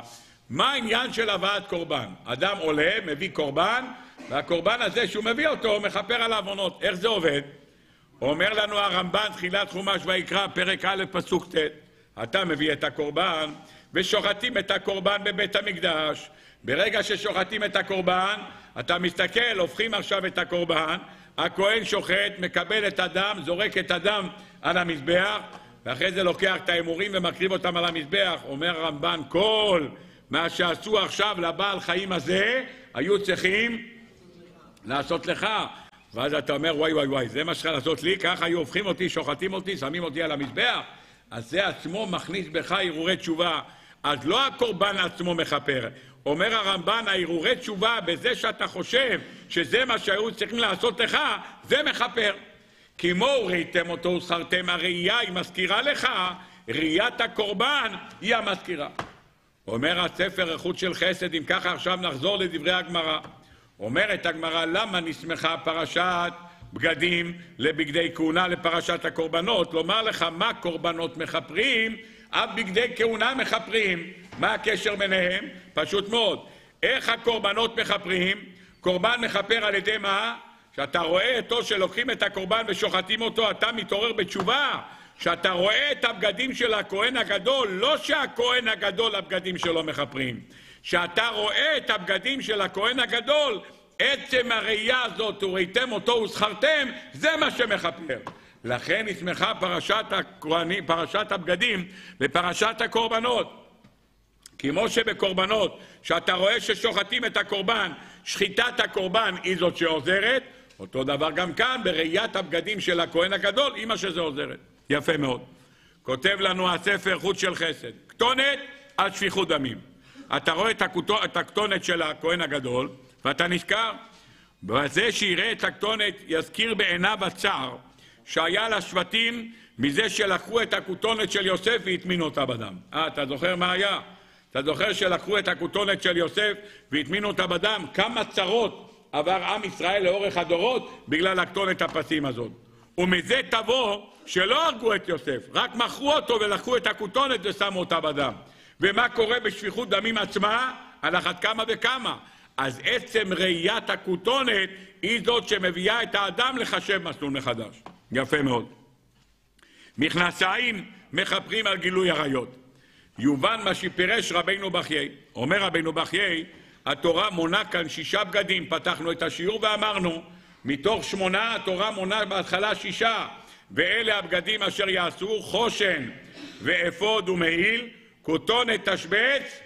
מה העניין של הבאת קורבן? אדם עולה, מביא קורבן, והקורבן הזה שהוא מביא אותו, מכפר על העוונות. איך זה עובד? אומר לנו הרמב"ן, תחילת חומש ויקרא, פרק א' פסוק ט', אתה מביא את הקורבן, ושוחטים את הקורבן בבית המקדש. ברגע ששוחטים את הקורבן, אתה מסתכל, הופכים עכשיו את הקורבן, הכהן שוחט, מקבל את הדם, זורק את הדם על המזבח, ואחרי זה לוקח את האמורים ומקריב אותם על המזבח. אומר הרמב"ן, כל מה שעשו עכשיו לבעל חיים הזה, היו צריכים לעשות לך. ואז אתה אומר, וואי וואי וואי, זה מה שצריך לעשות לי? ככה היו הופכים אותי, שוחטים אותי, שמים אותי על המזבח? אז זה עצמו מכניס בך הרהורי תשובה. אז לא הקורבן עצמו מכפר. אומר הרמב"ן, הרהורי תשובה בזה שאתה חושב שזה מה שהיו צריכים לעשות לך, זה מכפר. כמו ראיתם אותו וזכרתם, הראייה היא מזכירה לך, ראיית הקורבן היא המזכירה. אומר הספר איכות של חסד, אם ככה עכשיו נחזור לדברי הגמרא. אומרת הגמרא, למה נסמכה פרשת בגדים לבגדי כהונה לפרשת הקורבנות? לומר לך מה קורבנות מכפרים, אף בגדי כהונה מכפרים. מה הקשר ביניהם? פשוט מאוד. איך הקורבנות מכפרים? קורבן מכפר על ידי מה? שאתה רואה אותו שלוקחים את הקורבן ושוחטים אותו, אתה מתעורר בתשובה. שאתה רואה את הבגדים של הכהן הגדול, לא שהכהן הגדול הבגדים שלו מכפרים. שאתה רואה את הבגדים של הכהן הגדול, עצם הראייה הזאת, וראיתם אותו וזכרתם, זה מה שמכפר. לכן נסמכה פרשת הבגדים לפרשת הקורבנות. כמו שבקורבנות, שאתה רואה ששוחטים את הקורבן, שחיטת הקורבן היא זאת שעוזרת, אותו דבר גם כאן, בראיית הבגדים של הכהן הגדול, היא מה שזה עוזרת. יפה מאוד. כותב לנו הספר חוט של חסד, כתונת על שפיכות דמים. אתה רואה את הכתונת של הכהן הגדול, ואתה נזכר, בזה שיראה את הכתונת יזכיר בעיניו הצער, שהיה לשבטים מזה שלקחו את הכתונת של יוסף והטמינו אותה בדם. אתה זוכר מה היה? אתה זוכר שלקחו את הכתונת של יוסף והטמינו אותה בדם? כמה צרות עבר עם ישראל לאורך הדורות בגלל הכתונת הפסים הזאת. ומזה תבוא שלא הרגו את יוסף, רק מכרו אותו ולקחו את הכתונת ושמו אותה בדם. ומה קורה בשפיכות דמים עצמה? על אחת כמה וכמה. אז עצם ראיית הכתונת היא זאת שמביאה את האדם לחשב מסלול מחדש. יפה מאוד. מכנסיים מכפרים על גילוי עריות. יובן מה שפירש רבינו בחיי. אומר רבינו בחיי, התורה מונה כאן 6 בגדים. פתחנו את השיעור ואמרנו, מתוך 8 התורה מונה בהתחלה 6. ואלה הבגדים אשר יעשו חושן ואפוד ומעיל, כותונת תשבץ,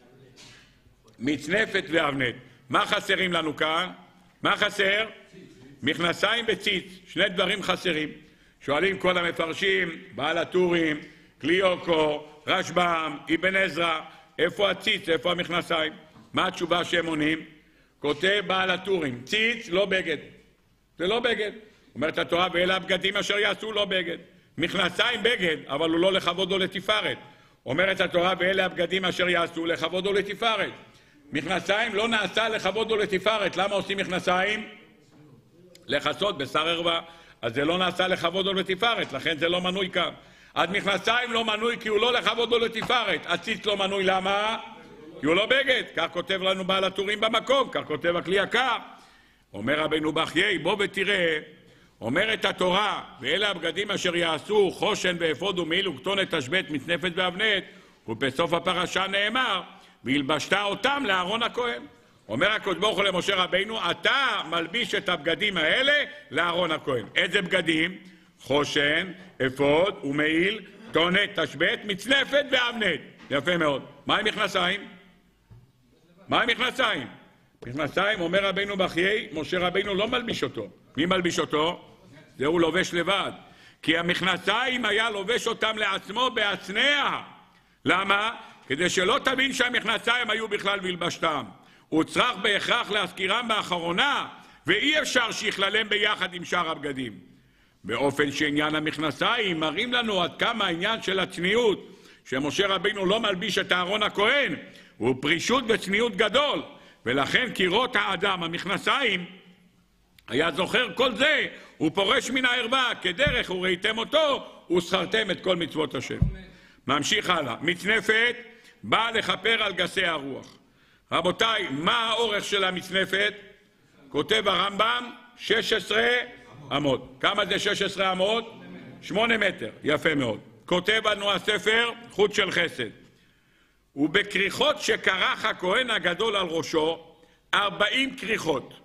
מצנפת ואבנת. מה חסרים לנו כאן? מה חסר? מכנסיים וציץ. 2 דברים חסרים. שואלים כל המפרשים, בעל הטורים, קליוקו, רשב"ם, אבן עזרא, איפה הציץ, איפה המכנסיים? מה התשובה שהם עונים? כותב בעל הטורים, ציץ לא בגד. זה לא בגד. אומרת התורה, ואלה הבגדים אשר יעשו לא בגד. מכנסיים בגד, אבל הוא לא לכבוד או לתפארת. אומרת התורה, ואלה הבגדים אשר יעשו לכבוד או לתפארת. מכנסיים לא נעשה לכבוד או לתפארת. למה עושים מכנסיים? לחסות בשר ערווה. אז זה לא נעשה לכבוד או לתפארת, לכן זה לא מנוי כאן. אז מכנסיים לא מנוי כי הוא לא לכבוד או לתפארת. הציץ לא מנוי, למה? כי הוא לא בגד. כך כותב לנו בעל הטורים במקום, כך כותב הכלי יקר. אומר רבינו בחיי, בוא ותראה, אומרת התורה, ואלה הבגדים אשר יעשו חושן ואפוד ומעיל וכתונת תשבץ מצנפת ואבנת, ובסוף הפרשה נאמר, והלבשת אותם לאהרון הכהן. אומר הקדוש ברוך הוא למשה רבינו, אתה מלביש את הבגדים האלה לאהרון הכהן. איזה בגדים? חושן, אפוד ומעיל, כתונת תשבץ, מצנפת ואבנת. יפה מאוד. מה עם מכנסיים? מה עם מכנסיים? מכנסיים, אומר רבינו בחיי, משה רבינו לא מלביש אותו. מי מלביש אותו? זה הוא לובש לבד. כי המכנסיים היה לובש אותם לעצמו בהצנע. למה? כדי שלא תבין שהמכנסיים היו בכלל והלבשתם. הוא צריך בהכרח להזכירם באחרונה, ואי אפשר שיכללם ביחד עם שאר הבגדים. באופן שעניין המכנסיים מראים לנו עד כמה העניין של הצניעות, שמשה רבינו לא מלביש את אהרון הכהן, הוא פרישות וצניעות גדול. ולכן קירות האדם, המכנסיים, היה זוכר כל זה, הוא פורש מן הערווה, כדרך וראיתם אותו, וזכרתם את כל מצוות השם. ממשיך הלאה, מצנפת, בא לכפר על גסי הרוח. רבותיי, מה האורך של המצנפת? כותב הרמב"ם 16 אמות. כמה זה 16 אמות? 8 מטר. יפה מאוד. כותב לנו הספר חוט של חסד. ובכריכות שקרח הכהן הגדול על ראשו 40 כריכות.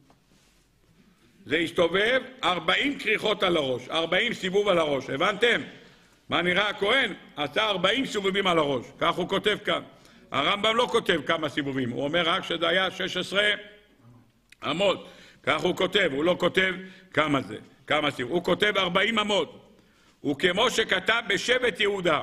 זה הסתובב 40 כריכות על הראש, 40 סיבוב על הראש. הבנתם? מה נראה הכהן? עשה 40 סיבובים על הראש. כך הוא כותב כאן. הרמב"ם לא כותב כמה סיבובים, הוא אומר רק שזה היה 16 אמות. כך הוא כותב, הוא לא כותב כמה זה, כמה סיבובים. הוא כותב 40 אמות. וכמו שכתב בשבט יהודה,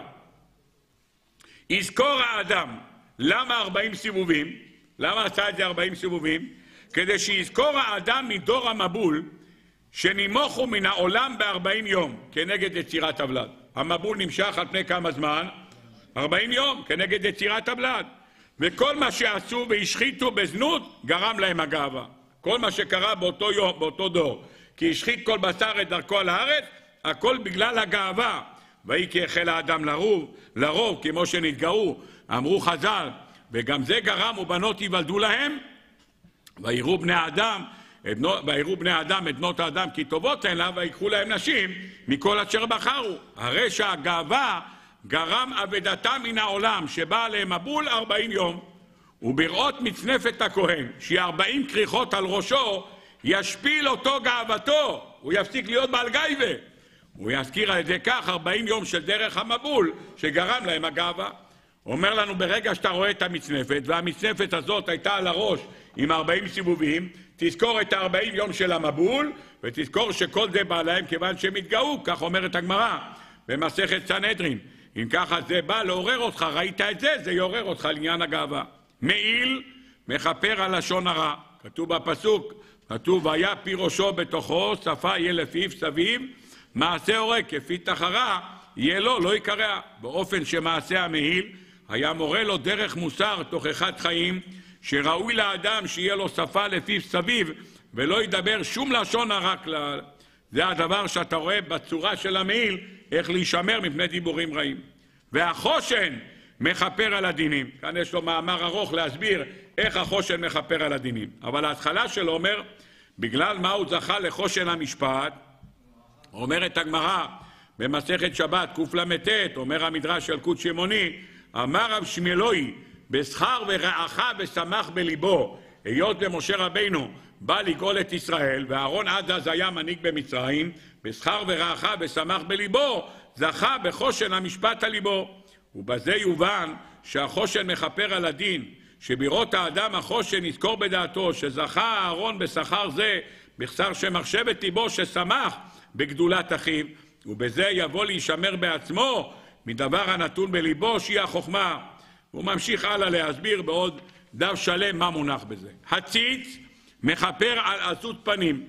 יזכור האדם. למה 40 סיבובים? למה עשה את זה 40 סיבובים? כדי שיזכור האדם מדור המבול שנמוכו מן העולם ב-40 יום כנגד יצירת הבלד. המבול נמשך על פני כמה זמן? 40 יום כנגד יצירת הבלד. וכל מה שעשו והשחיתו בזנות גרם להם הגאווה. כל מה שקרה באותו יום, באותו דור, כי השחית כל בשר את דרכו על הארץ, הכל בגלל הגאווה. ויהי כי החל האדם לרוב כמו שנתגאו, אמרו חז"ל, וגם זה גרם ובנות ייוולדו להם, ויראו בני האדם את בנות האדם כי טובות הן לה, ויקחו להם נשים מכל אשר בחרו. הרי שהגאווה גרם אבדתם מן העולם, שבא עליהם מבול 40 יום. ובראות מצנפת הכהן, שהיא 40 כריכות על ראשו, ישפיל אותו גאוותו, הוא יפסיק להיות בעל גייבה. הוא יזכיר על ידי כך 40 יום של דרך המבול, שגרם להם הגאווה. אומר לנו, ברגע שאתה רואה את המצנפת, והמצנפת הזאת הייתה על הראש עם 40 סיבובים, תזכור את 40 יום של המבול, ותזכור שכל זה בא להם כיוון שהם התגאו, כך אומרת הגמרא במסכת סנהדרין. אם ככה זה בא לעורר אותך, ראית את זה, זה יעורר אותך לעניין הגאווה. מעיל מכפר על לשון הרע. כתוב בפסוק, כתוב, והיה פי ראשו בתוכו, שפה יהיה לפיו סביב, מעשה הורג כפי תחרה, יהיה לו, לא יקרע. באופן שמעשה המעיל היה מורה לו דרך מוסר תוכחת חיים, שראוי לאדם שיהיה לו שפה לפיו סביב, ולא ידבר שום לשון הרע כלל. זה הדבר שאתה רואה בצורה של המעיל, איך להישמר מפני דיבורים רעים. והחושן מכפר על הדינים. כאן יש לו מאמר ארוך להסביר איך החושן מכפר על הדינים. אבל ההתחלה שלו אומר, בגלל מה הוא זכה לחושן המשפט, אומרת הגמרא במסכת שבת קל"ט, אומר המדרש של קוד שמעוני, אמר רב שמואלוי, בשכר ורעך ושמח בליבו, היות במשה רבינו בא לגאול את ישראל, ואהרון עד אז היה מנהיג במצרים, בשכר ורעך ושמח בליבו, זכה בחושן המשפט על ליבו. ובזה יובן שהחושן מכפר על הדין, שבראות האדם החושן יזכור בדעתו, שזכה אהרון בשכר זה, בחסר שמחשבת ליבו ששמח בגדולת אחיו, ובזה יבוא להישמר בעצמו מדבר הנתון בליבו שהיא החוכמה. הוא ממשיך הלאה להסביר בעוד דף שלם מה מונח בזה. הציץ מכפר על עזות פנים,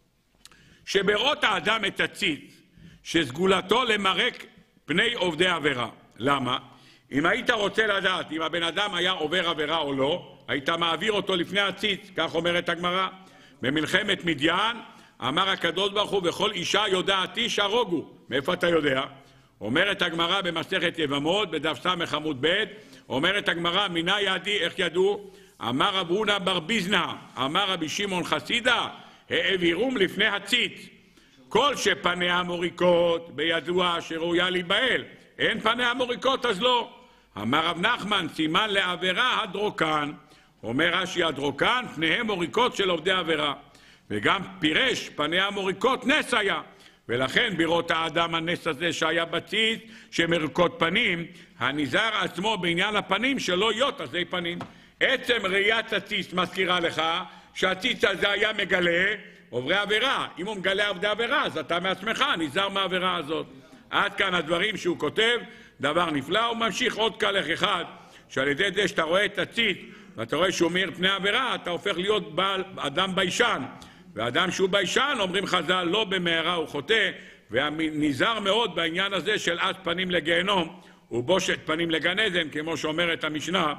שבראות האדם את הציץ, שסגולתו למרק פני עובדי עבירה. למה? אם היית רוצה לדעת אם הבן אדם היה עובר עבירה או לא, היית מעביר אותו לפני הציץ, כך אומרת הגמרא. במלחמת מדיין אמר הקדוש ברוך הוא, וכל אישה יודעת איש הרוגו. מאיפה אתה יודע? אומרת הגמרא במסכת יבמות בדף ס' עמוד ב', אומרת הגמרא, מינה ידי, איך ידעו? אמר רב הונא בר ביזנא, אמר רבי שמעון חסידה, העבירום לפני הציץ. כל שפניה מוריקות בידוע שראויה להיבהל, אין פניה מוריקות אז לא. אמר רב נחמן, סימן לעבירה הדרוקן. אומר רש"י, הדרוקן פניהם מוריקות של עובדי עבירה. וגם פירש פניה מוריקות נס היה. ולכן בראות האדם הנס הזה שהיה בציץ, שמריקות פנים, הנזהר עצמו בעניין הפנים שלא להיות עזי פנים. עצם ראיית הציץ מזכירה לך שהציץ הזה היה מגלה עוברי עבירה. אם הוא מגלה עובדי עבירה, אז אתה מעצמך נזהר מהעבירה הזאת. עד כאן הדברים שהוא כותב, דבר נפלא. הוא ממשיך עוד כלך אחד, שעל ידי זה שאתה רואה את הציץ, ואתה רואה שהוא מאיר פני עבירה, אתה הופך להיות אדם ביישן. ואדם שהוא ביישן, אומרים חז"ל, לא במהרה הוא חוטא, ונזהר מאוד בעניין הזה של עד פנים לגיהנום, ובושת פנים לגן עדן, כמו שאומרת המשנה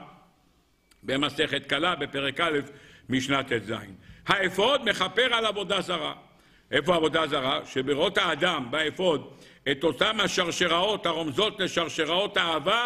במסכת קלה, בפרק א', משנה ט"ז. האפוד מכפר על עבודה זרה. איפה עבודה זרה? שבראות האדם באפוד את אותם השרשראות הרומזות לשרשראות האהבה,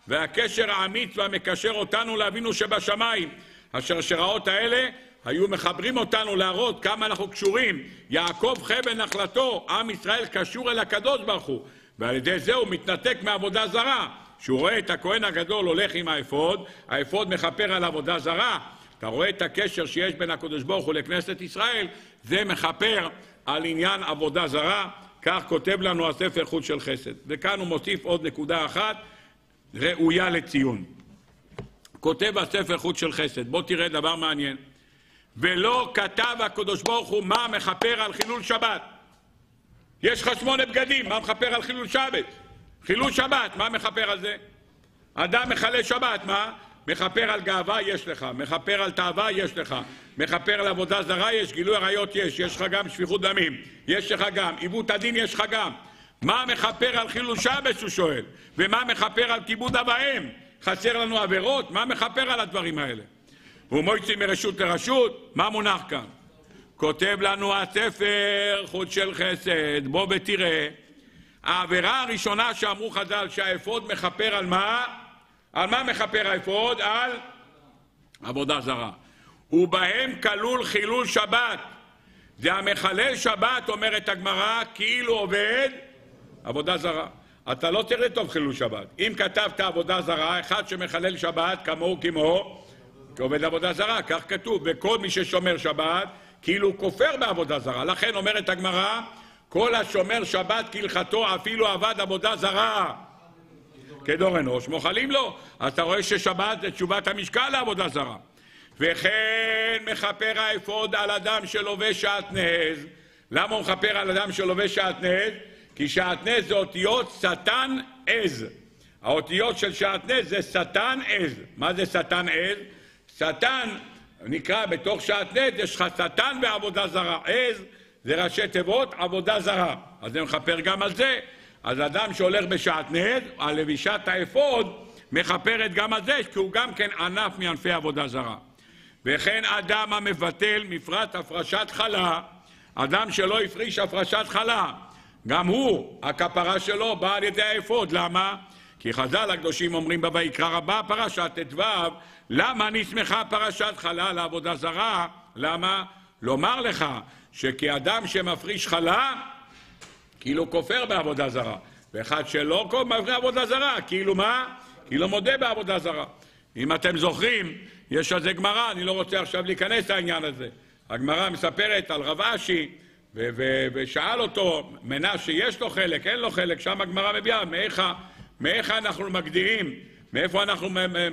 והקשר האמיץ והמקשר אותנו לאבינו שבשמיים. השרשראות האלה היו מחברים אותנו להראות כמה אנחנו קשורים. יעקב חבל נחלתו, עם ישראל קשור אל הקדוש ברוך הוא, ועל ידי זה הוא מתנתק מעבודה זרה. שהוא רואה את הכהן הגדול הולך עם האפוד, האפוד מחפר על עבודה זרה. אתה רואה את הקשר שיש בין הקדוש ברוך הוא לכנסת ישראל, זה מחפר על עניין עבודה זרה. כך כותב לנו הספר חוט של חסד. וכאן הוא מוסיף עוד נקודה אחת ראויה לציון. כותב הספר חוט של חסד, בוא תראה דבר מעניין. ולא כתב הקדוש ברוך הוא מה מחפר על חילול שבת. יש לך 8 בגדים, מה מחפר על חילול שבת? חילול שבת, מה מחפר על זה? אדם מחלל שבת, מה? מחפר על גאווה יש לך, מחפר על תאווה יש לך, מחפר על עבודה זרה יש, גילוי עריות יש לך גם שפיכות דמים, יש לך גם, עיוות הדין יש לך גם. מה מחפר על חילול שבת, הוא שואל? ומה מחפר על כיבוד אב ואם? חסר לנו עבירות? מה מחפר על הדברים האלה? הוא מוציא מרשות לרשות, מה מונח כאן? כותב לנו הספר חוט של חסד, בוא ותראה. העבירה הראשונה שאמרו חז"ל שהאפוד מחפר על מה? על מה מחפר האפוד? על עבודה זרה. ובהם כלול חילול שבת. זה המחלל שבת, אומרת הגמרא, כאילו עובד עבודה זרה. אתה לא צריך לכתוב חילול שבת. אם כתבת עבודה זרה, אחד שמחלל שבת כמוהו כמו כעובד עבודה זרה, כך כתוב. וכל מי ששומר שבת כאילו כופר בעבודה זרה. לכן אומרת הגמרא, כל השומר שבת כהלכתו אפילו עבד עבודה זרה כדור אנוש מוחלים לו. אז אתה רואה ששבת זה תשובת המשקל לעבודה זרה. וכן מחפר האפוד על אדם שלובש שעטנז. למה הוא מחפר על אדם שלובש שעטנז? כי שעטנז זה אותיות שטן עז. האותיות של שעטנז זה שטן עז. מה זה שטן עז? שטן נקרא בתוך שעטנז, יש לך שטן ועבודה זרה. עז זה ראשי תיבות עבודה זרה, אז זה מחפר גם על זה. אז אדם שהולך בשעטנז, על לבישת האפוד, מחפרת גם על זה, כי הוא גם כן ענף מענפי עבודה זרה. וכן אדם המבטל מפרט הפרשת חלה, אדם שלא הפריש הפרשת חלה, גם הוא, הכפרה שלו באה על ידי האפוד. למה? כי חז"ל הקדושים אומרים בויקרא רבה פרשת ט"ו, למה נסמכה פרשת חלה לעבודה זרה? למה? לומר לך שכאדם שמפריש חלה, כאילו כופר בעבודה זרה. ואחד שלא מפריש בעבודה זרה, כאילו מה? כאילו מודה בעבודה זרה. אם אתם זוכרים, יש על זה גמרא, אני לא רוצה עכשיו להיכנס לעניין הזה. הגמרא מספרת על רב אשי, ושאל אותו, מנשה יש לו חלק, אין לו חלק, שם הגמרא מביאה, מאיך אנחנו מגדירים, מאיפה אנחנו,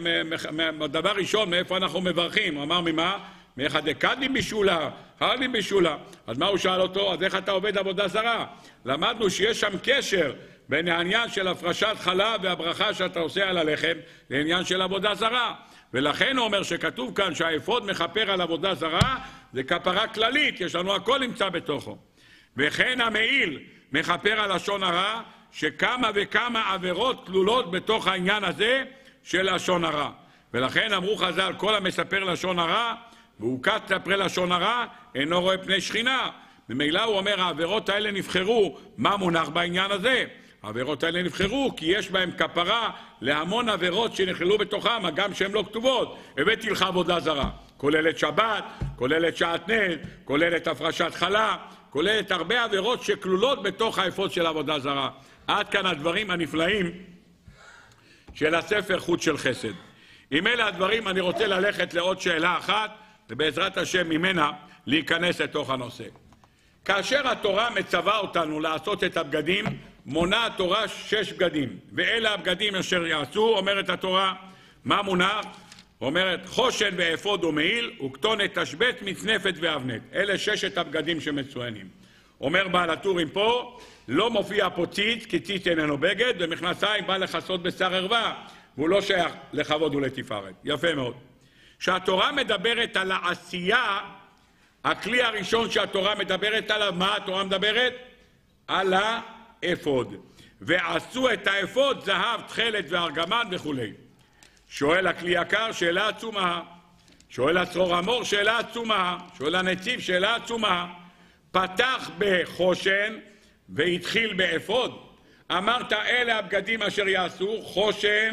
דבר ראשון, מאיפה אנחנו מברכים. הוא אמר ממה? מאיך דקדלי בישולה, הרלי בישולה. אז מה הוא שאל אותו? אז איך אתה עובד עבודה זרה? למדנו שיש שם קשר בין העניין של הפרשת חלה והברכה שאתה עושה על הלחם לעניין של עבודה זרה. ולכן הוא אומר שכתוב כאן שהאפוד מחפר על עבודה זרה, זה כפרה כללית, יש לנו הכל נמצא בתוכו. וכן המעיל מחפר על לשון הרע, שכמה וכמה עבירות כלולות בתוך העניין הזה של לשון הרע. ולכן אמרו חז"ל, כל המספר לשון הרע, והוא כת ספרי לשון הרע, אינו רואה פני שכינה. ממילא הוא אומר, העבירות האלה נבחרו. מה מונח בעניין הזה? העבירות האלה נבחרו כי יש בהם כפרה להמון עבירות שנכללו בתוכם, גם שהן לא כתובות. הבאתי לך עבודה זרה, כוללת שבת, כוללת שעטנז, כוללת הפרשת חלה, כוללת הרבה עבירות שכלולות בתוך האפוד של עבודה זרה. עד כאן הדברים הנפלאים של הספר חוט של חסד. עם אלה הדברים אני רוצה ללכת לעוד שאלה אחת, ובעזרת השם ממנה להיכנס לתוך הנושא. כאשר התורה מצווה אותנו לעשות את הבגדים, מונה התורה 6 בגדים, ואלה הבגדים אשר יעשו, אומרת התורה. מה מונה? אומרת חושן ואפוד ומעיל וכתונת תשבט מצנפת ואבנת. אלה 6 הבגדים שמצוינים. אומר בעל הטורים פה, לא מופיע פה ציץ, כי ציץ איננו בגד, ומכנסיים בא לכסות בשר ערווה, והוא לא שייך לכבוד ולתפארת. יפה מאוד. כשהתורה מדברת על העשייה, הכלי הראשון שהתורה מדברת עליו, מה התורה מדברת? על האפוד. ועשו את האפוד זהב, תכלת וארגמן וכו'. שואל הכלי יקר, שאלה עצומה. שואל הצרור המור, שאלה עצומה. שואל הנציב, שאלה עצומה. פתח בחושן והתחיל באפוד. אמרת, אלה הבגדים אשר יעשו, חושן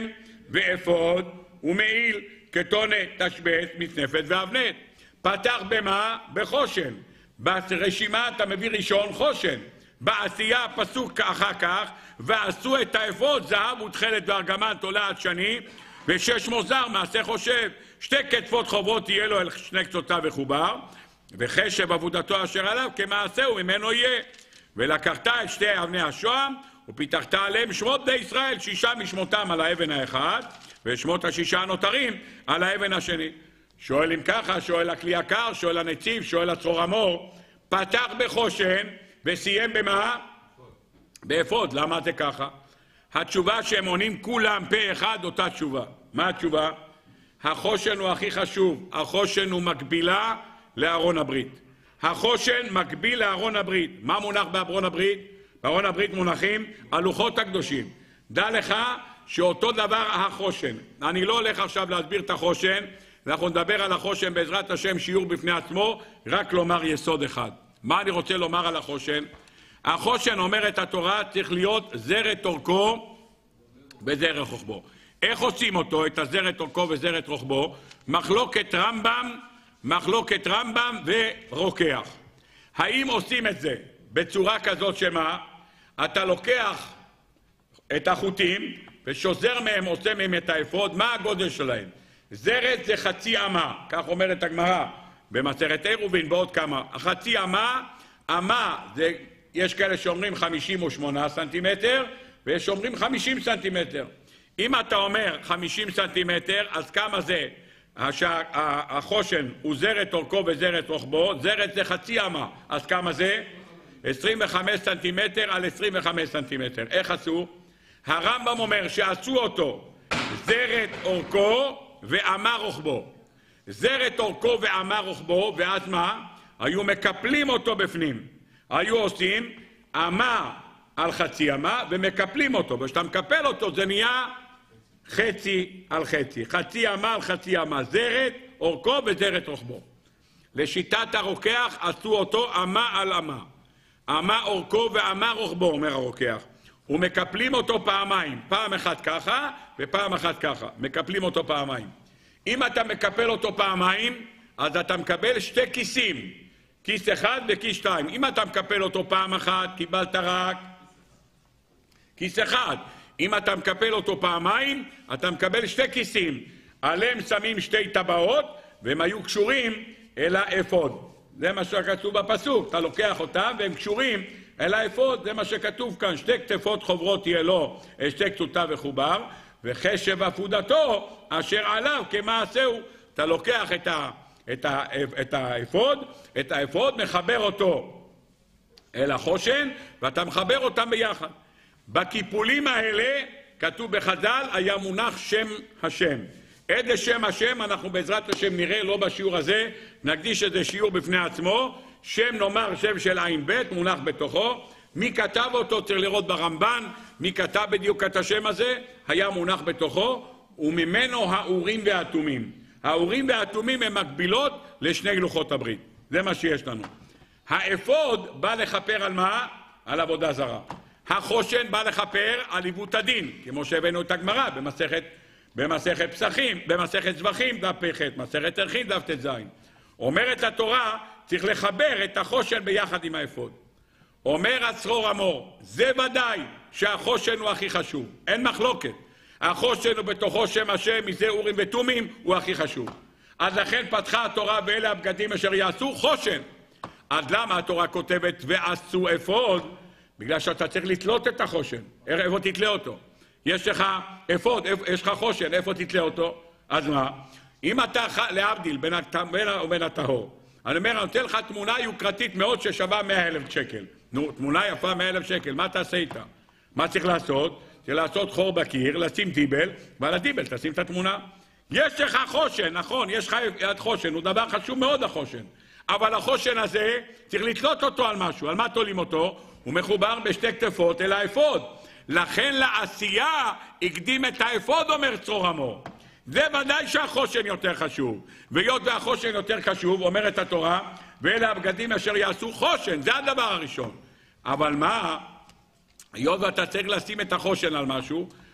ואפוד ומעיל, כתונת, תשבץ, מצנפת ואבנת. פתח במה? בחושן. ברשימה אתה מביא ראשון חושן. בעשייה פסוק אחר כך, ועשו את האפוד זהב ותכלת וארגמן תולעת שני, ושש מוזר מעשה חושב. שתי כתפות חוברות תהיה לו אל שני קצותיו וחובר, וחשב עבודתו אשר עליו כמעשהו ממנו יהיה. ולקחת את שתי אבני השוהם ופיתחת עליהם שמות בני ישראל, 6 משמותם על האבן האחד ושמות 6 הנותרים על האבן השני. שואל אם ככה, שואל הכלי יקר, שואל הנציב, שואל הצרור המור, פתח בחושן וסיים במה? באפוד. למה זה ככה? התשובה שהם עונים כולם פה אחד אותה תשובה. מה התשובה? החושן הוא הכי חשוב. החושן הוא מקבילה לארון הברית. החושן מקביל לארון הברית. מה מונח בארון הברית? בארון הברית מונחים הלוחות הקדושים. דע לך שאותו דבר החושן. אני לא הולך עכשיו להסביר את החושן, אנחנו נדבר על החושן בעזרת השם שיעור בפני עצמו, רק לומר יסוד אחד. מה אני רוצה לומר על החושן? החושן, אומרת התורה, צריך להיות זרת אורכו וזרת רוחבו. איך עושים אותו, את הזרת אורכו וזרת רוחבו? מחלוקת רמב"ם ורוקח. האם עושים את זה בצורה כזאת שמה? אתה לוקח את החוטים ושוזר מהם, עושה מהם את האפוד. מה הגודל שלהם? זרת זה חצי אמה, כך אומרת הגמרא במסכת עירובין בעוד כמה. חצי אמה, אמה זה, יש כאלה שאומרים 58 סנטימטר ויש שאומרים 50 סנטימטר. אם אתה אומר 50 סנטימטר, אז כמה זה? החושן הוא זרת אורכו וזרת רוחבו, זרת זה חצי אמה, אז כמה זה? 25 סנטימטר על 25 סנטימטר. איך עשו? הרמב"ם אומר שעשו אותו זרת אורכו ואמה רוחבו. זרת אורכו ואמה רוחבו, ואז מה? היו מקפלים אותו בפנים. היו עושים אמה על חצי אמה ומקפלים אותו, וכשאתה מקפל אותו זה נהיה חצי על חצי. חצי אמה על חצי אמה. זרת אורכו וזרת רוחבו. לשיטת הרוקח עשו אותו אמה על אמה. אמה אורכו ואמה רוחבו, אומר הרוקח. ומקפלים אותו פעמיים. פעם אחת ככה ופעם אחת ככה. מקפלים אותו פעמיים. אם אתה מקפל אותו פעמיים, אז אתה מקבל שתי כיסים. כיס אחד וכיס שתיים. אם אתה מקפל אותו פעם אחת, קיבלת רק כיס אחד. אם אתה מקפל אותו פעמיים, אתה מקבל שתי כיסים. עליהם שמים שתי טבעות, והם היו קשורים אל האפוד. זה מה שכתוב בפסוק. אתה לוקח אותם והם קשורים אל האפוד. זה מה שכתוב כאן. שתי כתפות חוברות תהיה לו, שתי קצותיו וחובר, וחשב עפודתו אשר עליו כמעשהו. אתה לוקח את האפוד, מחבר אותו אל החושן, ואתה מחבר אותם ביחד. בקיפולים האלה, כתוב בחז"ל, היה מונח שם השם. איזה שם השם? אנחנו בעזרת השם נראה, לא בשיעור הזה, נקדיש איזה שיעור בפני עצמו. שם, נאמר, שם של עין בית, מונח בתוכו. מי כתב אותו? צריך לראות ברמב"ן. מי כתב בדיוק את השם הזה? היה מונח בתוכו, וממנו האורים והתומים. האורים והתומים הם מקבילות לשני לוחות הברית. זה מה שיש לנו. האפוד בא לכפר על מה? על עבודה זרה. החושן בא לכפר על עיוות הדין, כמו שהבאנו את הגמרא במסכת פסחים, במסכת זבחים דף פ"ח, מסכת ערכין דף ט"ז. אומרת התורה, צריך לחבר את החושן ביחד עם האפוד. אומר הצרור המור, זה ודאי שהחושן הוא הכי חשוב, אין מחלוקת. החושן הוא בתוכו שם השם, מזה אורים ותומים, הוא הכי חשוב. אז לכן פתחה התורה ואלה הבגדים אשר יעשו חושן. אז למה התורה כותבת ועשו אפוד? בגלל שאתה צריך לתלות את החושן. איפה תתלה אותו? יש לך אפוד, יש לך חושן, איפה תתלה אותו? אז מה? אם אתה להבדיל בין הטמא ובין הטהור, אני אומר, אני נותן לך תמונה יוקרתית מאוד ששווה 100,000 שקל. נו, תמונה יפה 100,000 שקל, מה תעשה איתה? מה צריך לעשות? צריך לעשות חור בקיר, לשים טיבל, ועל הטיבל תשים את התמונה. יש לך חושן, נכון, יש לך יד חושן, הוא דבר חשוב מאוד החושן. אבל החושן הזה, צריך לתלות אותו על משהו. על מה תולים אותו? הוא מחובר בשתי כתפות אל האפוד. לכן לעשייה הקדים את האפוד, אומר צרור המור. זה ודאי שהחושן יותר חשוב. והיות והחושן יותר חשוב, אומרת התורה, ואלה הבגדים אשר יעשו חושן, זה הדבר הראשון. אבל מה? היות ואתה צריך לשים את החושן על משהו,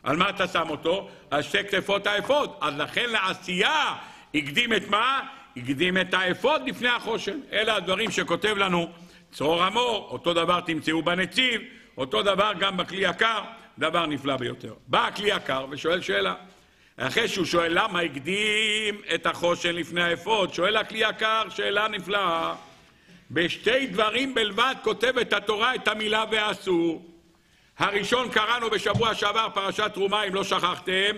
על מה אתה שם אותו? על שתי כתפות האפוד. אז לכן לעשייה הקדים את מה? הקדים את האפוד לפני החושן. אלה הדברים שכותב לנו צרור המור, אותו דבר תמצאו בנציב, אותו דבר גם בכלי יקר, דבר נפלא ביותר. בא הכלי יקר ושואל שאלה. אחרי שהוא שואל למה הקדים את החושן לפני האפוד, שואל הכלי יקר שאלה נפלאה. בשתי דברים בלבד כותבת התורה את המילה ועשו. הראשון קראנו בשבוע שעבר פרשת תרומה, אם לא שכחתם,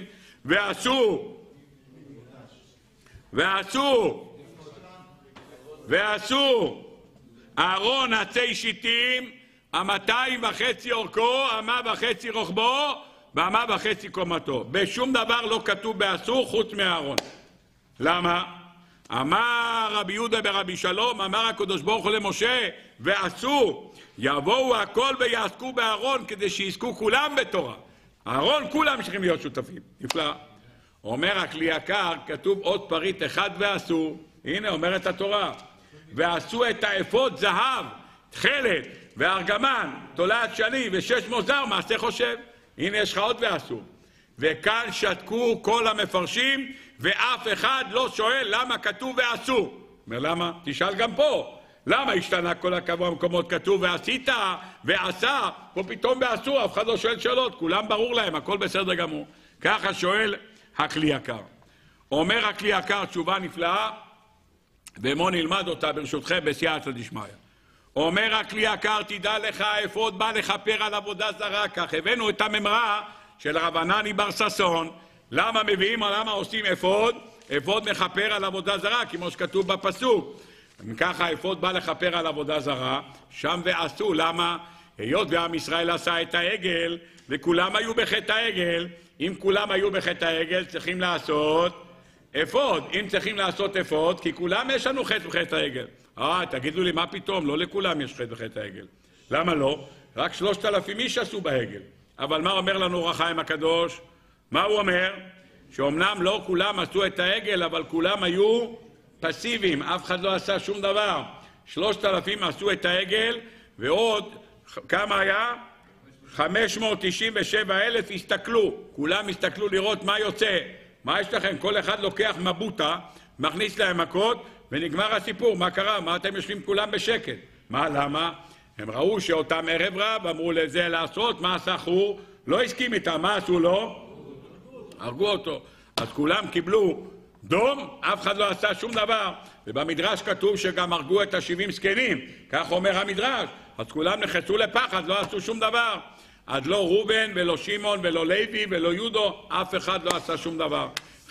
ועשו אהרון עצי שיטים, 2.5 אורכו, 1.5 רוחבו, ו1.5 קומתו. בשום דבר לא כתוב בעשו חוץ מאהרון. למה? אמר רבי יהודה ברבי שלום, אמר הקדוש ברוך הוא למשה, ועשו, יבואו הכל ויעסקו באהרון כדי שיעסקו כולם בתורה. אהרון כולם צריכים להיות שותפים. נפלא. אומר הכלי יקר, כתוב עוד פריט אחד ועשו, הנה אומרת התורה, ועשו את האפוד זהב, תכלת וארגמן, תולעת שני ושש מוזר, מעשה חושב. הנה יש לך עוד ועשו. וכאן שתקו כל המפרשים, ואף אחד לא שואל למה כתוב ועשו. אומר למה? תשאל גם פה. למה השתנה כל הכבוד המקומות כתוב ועשית ועשה, פה פתאום ועשו, אף אחד לא שואל שאלות, כולם ברור להם, הכל בסדר גמור. ככה שואל הכלי יקר. אומר הכלי יקר תשובה נפלאה, ובואו נלמד אותה ברשותכם בסייעתא דשמיא. אומר הכלי יקר, תדע לך, האפוד בא לכפר על עבודה זרה, כך הבאנו את הממרה של רב ענני בר ששון. למה מביאים או למה עושים אפוד? אפוד מכפר על עבודה זרה, כמו שכתוב בפסוק. ככה האפוד בא לכפר על עבודה זרה, שם ועשו. למה? היות ועם ישראל עשה את העגל, וכולם היו בחטא העגל, אם כולם היו בחטא העגל צריכים לעשות אפוד. אם צריכים לעשות אפוד, כי כולם יש לנו חטא בחטא העגל. תגידו לי, מה פתאום? לא לכולם יש חטא בחטא העגל. למה לא? רק 3,000 איש עשו בעגל. אבל מה אומר לנו אור החיים הקדוש? מה הוא אומר? שאומנם לא כולם עשו את העגל, אבל כולם היו פסיביים, אף אחד לא עשה שום דבר. 3,000 עשו את העגל, ועוד כמה היה? 597,000 הסתכלו. כולם הסתכלו לראות מה יוצא. מה יש לכם? כל אחד לוקח מבוטה, מכניס להם מכות, ונגמר הסיפור. מה קרה? מה אתם יושבים כולם בשקט? מה, למה? הם ראו שאותם ערב רב, אמרו לזה לעשות, מה עשה חור? לא הסכים איתם, מה עשו לו? הרגו אותו. אז כולם קיבלו דום, אף אחד לא עשה שום דבר. ובמדרש כתוב שגם הרגו את 70 זקנים, כך אומר המדרש. אז כולם נחצו לפחד, לא עשו שום דבר. אז לא רובן ולא שמעון ולא לוי ולא יודו, אף אחד לא עשה שום דבר.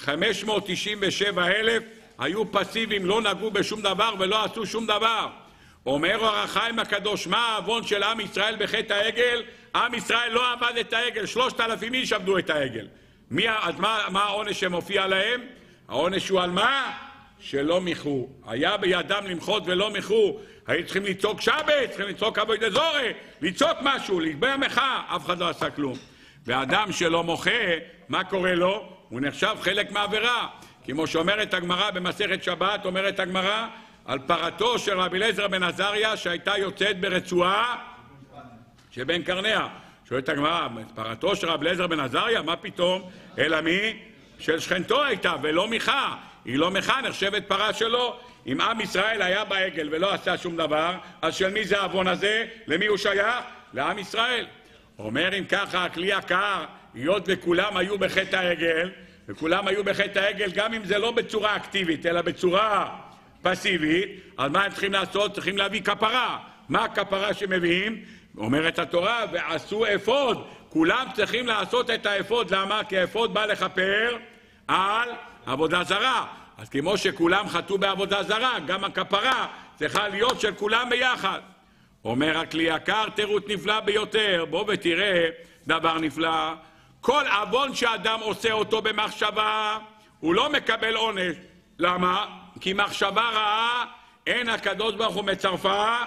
597,000 היו פסיביים, לא נגעו בשום דבר ולא עשו שום דבר. אומר אור החיים הקדוש, מה העוון של עם ישראל בחטא העגל? עם ישראל לא עבד את העגל, 3,000 איש עבדו את העגל. אז מה העונש שמופיע להם? העונש הוא על מה? שלא מיחו. היה בידם למחות ולא מיחו. היו צריכים לצעוק שבת, צריכים לצעוק עבודת זרה, לצעוק משהו, לגבי מחאה, אף אחד לא עשה כלום. ואדם שלא מוחה, מה קורה לו? הוא נחשב חלק מהעבירה. כמו שאומרת הגמרא במסכת שבת, אומרת הגמרא על פרתו של רבי אליעזר בן עזריה שהייתה יוצאת ברצועה שבין קרניה. שואלת הגמרא, פרתו של רבי אליעזר בן עזריה, מה פתאום? אלא מי? של שכנתו הייתה, ולא מיכה. היא לא מיכה, נחשבת פרה שלו. אם עם ישראל היה בעגל ולא עשה שום דבר, אז של מי זה העוון הזה? למי הוא שייך? לעם ישראל. אומר אם ככה, הכלי יקר, היות וכולם היו בחטא העגל, וכולם היו בחטא העגל, גם אם זה לא בצורה אקטיבית, אלא בצורה פסיבית, אז מה הם צריכים לעשות? צריכים להביא כפרה. מה הכפרה שמביאים? אומרת התורה, ועשו אפוד. כולם צריכים לעשות את האפוד. למה? כי האפוד בא לכפר על עבודה זרה. אז כמו שכולם חטאו בעבודה זרה, גם הכפרה צריכה להיות של כולם ביחד. אומר הכלי יקר, תירוץ נפלא ביותר. בוא ותראה דבר נפלא. כל עוון שאדם עושה אותו במחשבה, הוא לא מקבל עונש. למה? כי מחשבה רעה, אין הקדוש ברוך הוא מצרפה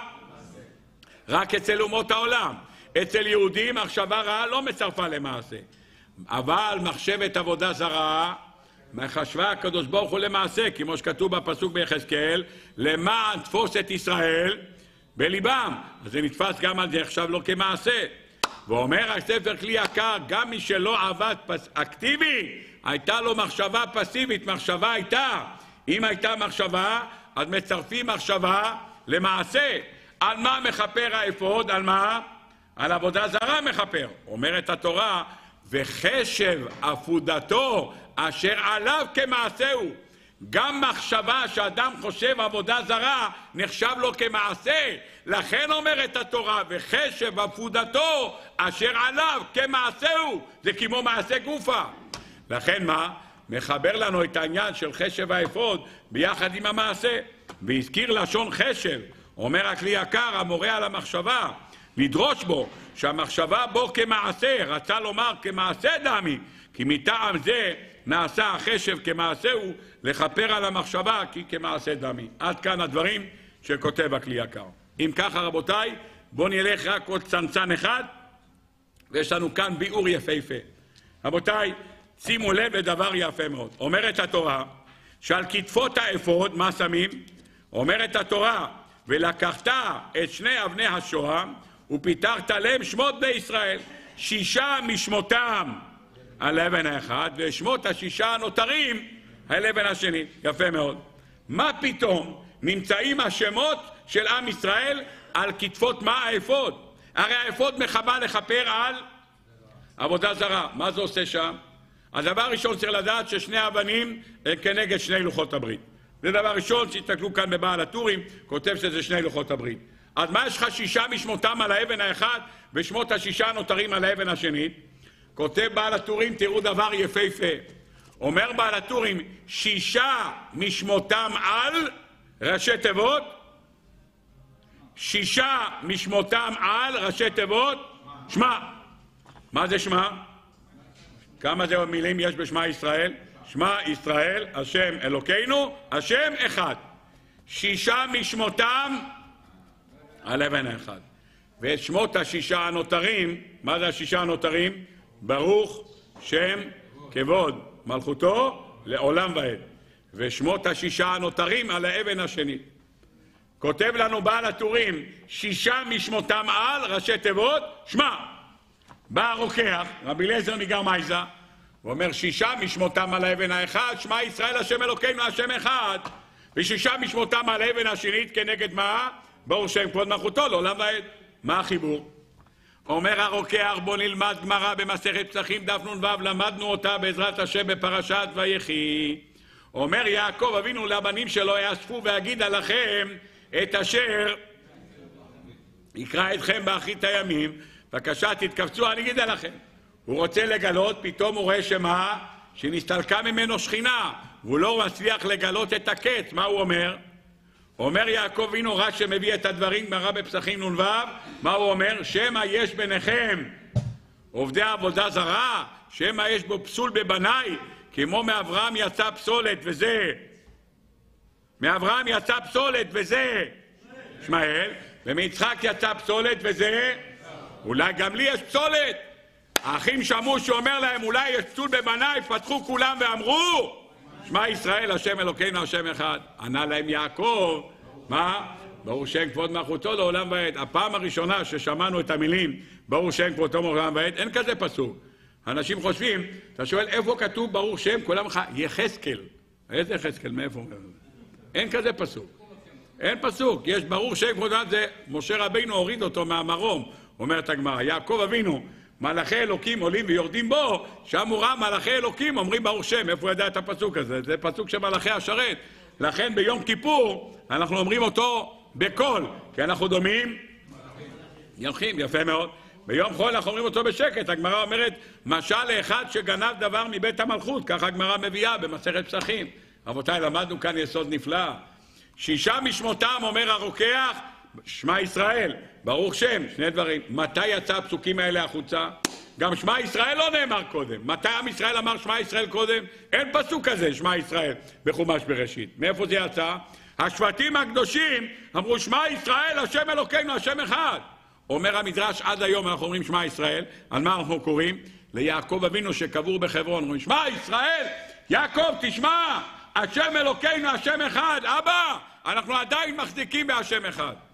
רק אצל אומות העולם. אצל יהודים מחשבה רעה לא מצרפה למעשה. אבל מחשבת עבודה זרה, מחשבה הקדוש ברוך הוא למעשה, כמו שכתוב בפסוק ביחזקאל, למען תפוס את ישראל בליבם. אז זה נתפס גם על זה עכשיו לא כמעשה. ואומר הספר כלי יקר, גם מי שלא עבד אקטיבי, הייתה לו מחשבה פסיבית. מחשבה הייתה, אם הייתה מחשבה, אז מצרפים מחשבה למעשה. על מה מחפר האפוד? על מה? על עבודה זרה מחפר. אומרת התורה, וחשב עפודתו אשר עליו כמעשהו. גם מחשבה שאדם חושב עבודה זרה נחשב לו כמעשה. לכן אומרת התורה, וחשב עפודתו אשר עליו כמעשהו. זה כמו מעשה גופה. לכן מה? מחבר לנו את העניין של חשב האפוד ביחד עם המעשה. והזכיר לשון חשב. אומר הכלי יקר, המורה על המחשבה, לדרוש בו שהמחשבה בו כמעשה. רצה לומר כמעשה דמי, כי מטעם זה נעשה החשב כמעשהו, לכפר על המחשבה כי כמעשה דמי. עד כאן הדברים שכותב הכלי יקר. אם ככה רבותיי, בואו נלך רק עוד צנצן אחד, ויש לנו כאן ביאור יפהפה. רבותיי, שימו לב לדבר יפה מאוד. אומרת התורה שעל כתפות האפוד, מה שמים? אומרת התורה, ולקחת את שני אבני השוהם ופיתחת להם שמות בני ישראל, 6 משמותם על אבן האחד, ושמות 6 הנותרים על אבן השני. יפה מאוד. מה פתאום נמצאים השמות של עם ישראל על כתפות מה האפוד? הרי האפוד מחבה לכפר על עבודה זרה. מה זה עושה שם? הדבר הראשון צריך לדעת ששני האבנים הם כנגד 2 לוחות הברית. זה דבר ראשון, שתסתכלו כאן בבעל הטורים, כותב שזה 2 לוחות הברית. אז מה יש לך 6 משמותם על האבן האחד ושמות 6 הנותרים על האבן השנית? כותב בעל הטורים, תראו דבר יפהפה. אומר בעל הטורים, 6 משמותם על ראשי תיבות, 6 משמותם על ראשי תיבות, שמע. מה זה שמע? כמה זה מילים יש בשמע ישראל? שמע ישראל, השם אלוקינו, השם אחד. 6 משמותם על אבן האחד. ואת שמות 6 הנותרים, מה זה 6 הנותרים? ברוך שם כבוד מלכותו לעולם ועד. ושמות 6 הנותרים על האבן השני. כותב לנו בעל הטורים, 6 משמותם על ראשי תיבות, שמע. בא הרוקח, רבי אליעזר מגרמייזה, ואומר 6 משמותם על האבן האחד, שמע ישראל השם אלוקינו השם אחד, ו6 משמותם על האבן השנית כנגד מה? ברוך שם כבוד מלכותו לעולם ועד. מה החיבור? אומר הרוקח, בוא נלמד גמרא במסכת פסחים דף נ"ו, למדנו אותה בעזרת השם בפרשת ויחי. אומר יעקב אבינו לבנים שלו, יאספו ואגידה לכם את אשר יקרא אתכם באחרית הימים, בבקשה תתקבצו אני אגיד לכם. הוא רוצה לגלות, פתאום הוא רואה שמה? שנסתלקה ממנו שכינה, והוא לא מצליח לגלות את הקץ. מה הוא אומר? אומר יעקב אבינו, רש"י מביא את הדברים גמרא בפסחים נ"ו, מה הוא אומר? שמא יש ביניכם עובדי עבודה זרה, שמא יש בו פסול בבניי, כמו מאברהם יצא פסולת וזה מאברהם יצא פסולת וזה ישמעאל, ומיצחק יצא פסולת וזה אולי גם לי יש פסולת. האחים שמעו שאומר להם אולי יש פסול בבניי, פתחו כולם ואמרו שמע ישראל השם אלוקינו השם אחד. ענה להם יעקב, מה? ברוך שם כבוד מלכותו לעולם ועד. הפעם הראשונה ששמענו את המילים ברוך שם כבודו לעולם ועד, אין כזה פסוק. אנשים חושבים, אתה שואל איפה כתוב ברוך שם, כולם לך יחזקאל. איזה יחזקאל? מאיפה? אין כזה פסוק. אין פסוק. יש ברוך שם כבודו, זה משה רבינו הוריד אותו מהמרום, אומרת הגמרא. יעקב אבינו, מלאכי אלוקים עולים ויורדים בו, שם הוא ראה מלאכי אלוקים אומרים ברוך שם. איפה הוא ידע את הפסוק הזה? זה פסוק של מלאכי השרת. לכן ביום כיפור אנחנו אומרים אותו בקול, כי אנחנו דומים יחים. יפה מאוד. ביום חול אנחנו אומרים אותו בשקט. הגמרא אומרת משל לאחד שגנב דבר מבית המלכות, ככה הגמרא מביאה במסכת פסחים. רבותיי, למדנו כאן יסוד נפלא. 6 משמותם אומר הרוקח שמע ישראל, ברוך שם, 2 דברים. מתי יצא הפסוקים האלה החוצה? גם שמע ישראל לא נאמר קודם. מתי עם ישראל אמר שמע ישראל קודם? אין פסוק כזה שמע ישראל בחומש בראשית. מאיפה זה יצא? השבטים הקדושים אמרו שמע ישראל השם אלוקינו השם אחד. אומר המדרש עד היום אנחנו אומרים שמע ישראל. על מה אנחנו קוראים? ליעקב אבינו שקבור בחברון. אומרים שמע ישראל, יעקב תשמע, השם אלוקינו השם אחד. אבא, אנחנו עדיין מחזיקים בהשם אחד.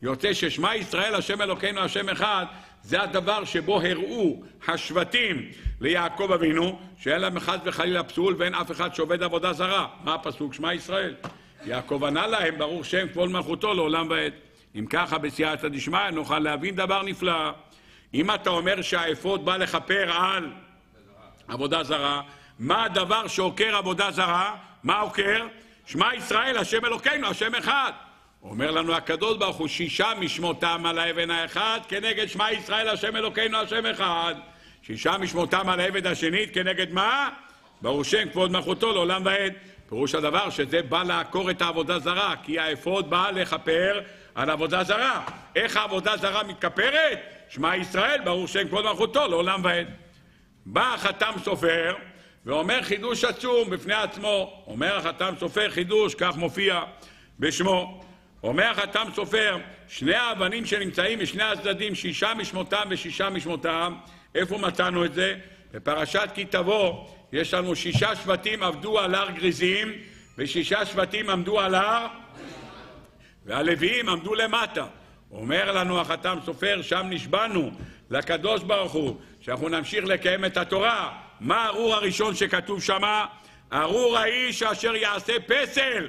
יוצא ששמע ישראל השם אלוקינו השם אחד, זה הדבר שבו הראו השבטים ליעקב אבינו, שאין להם חס וחלילה פסול ואין אף אחד שעובד עבודה זרה. מה הפסוק? שמע ישראל. יעקב ענה להם, ברוך שם כבוד מלכותו לעולם ועד. אם ככה בסייעתא דשמיא נוכל להבין דבר נפלא. אם אתה אומר שהאפוד בא לכפר על עבודה זרה, מה הדבר שעוקר עבודה זרה? מה עוקר? שמע ישראל השם אלוקינו השם אחד. אומר לנו הקדוש ברוך הוא, 6 משמותם על האבן האחד כנגד שמע ישראל השם אלוקינו השם אחד. 6 משמותם על האבן השנית כנגד מה? ברוך שם כבוד מלכותו לעולם ועד. פירוש הדבר שזה בא לעקור את העבודה זרה, כי האפוד בא לכפר על עבודה זרה. איך העבודה זרה מתכפרת? שמע ישראל ברוך שם כבוד מלכותו לעולם ועד. בא החתם סופר ואומר חידוש עצום בפני עצמו. אומר החתם סופר חידוש, כך מופיע בשמו. אומר החתם סופר, שני האבנים שנמצאים משני הצדדים, 6 משמותם ו6 משמותם, איפה מצאנו את זה? בפרשת כי תבוא יש לנו 6 שבטים עבדו על הר גריזים, ו6 שבטים עמדו על הר, והלוויים עמדו למטה. אומר לנו החתם סופר, שם נשבענו לקדוש ברוך הוא שאנחנו נמשיך לקיים את התורה. מה הארור הראשון שכתוב שמה? ארור האיש אשר יעשה פסל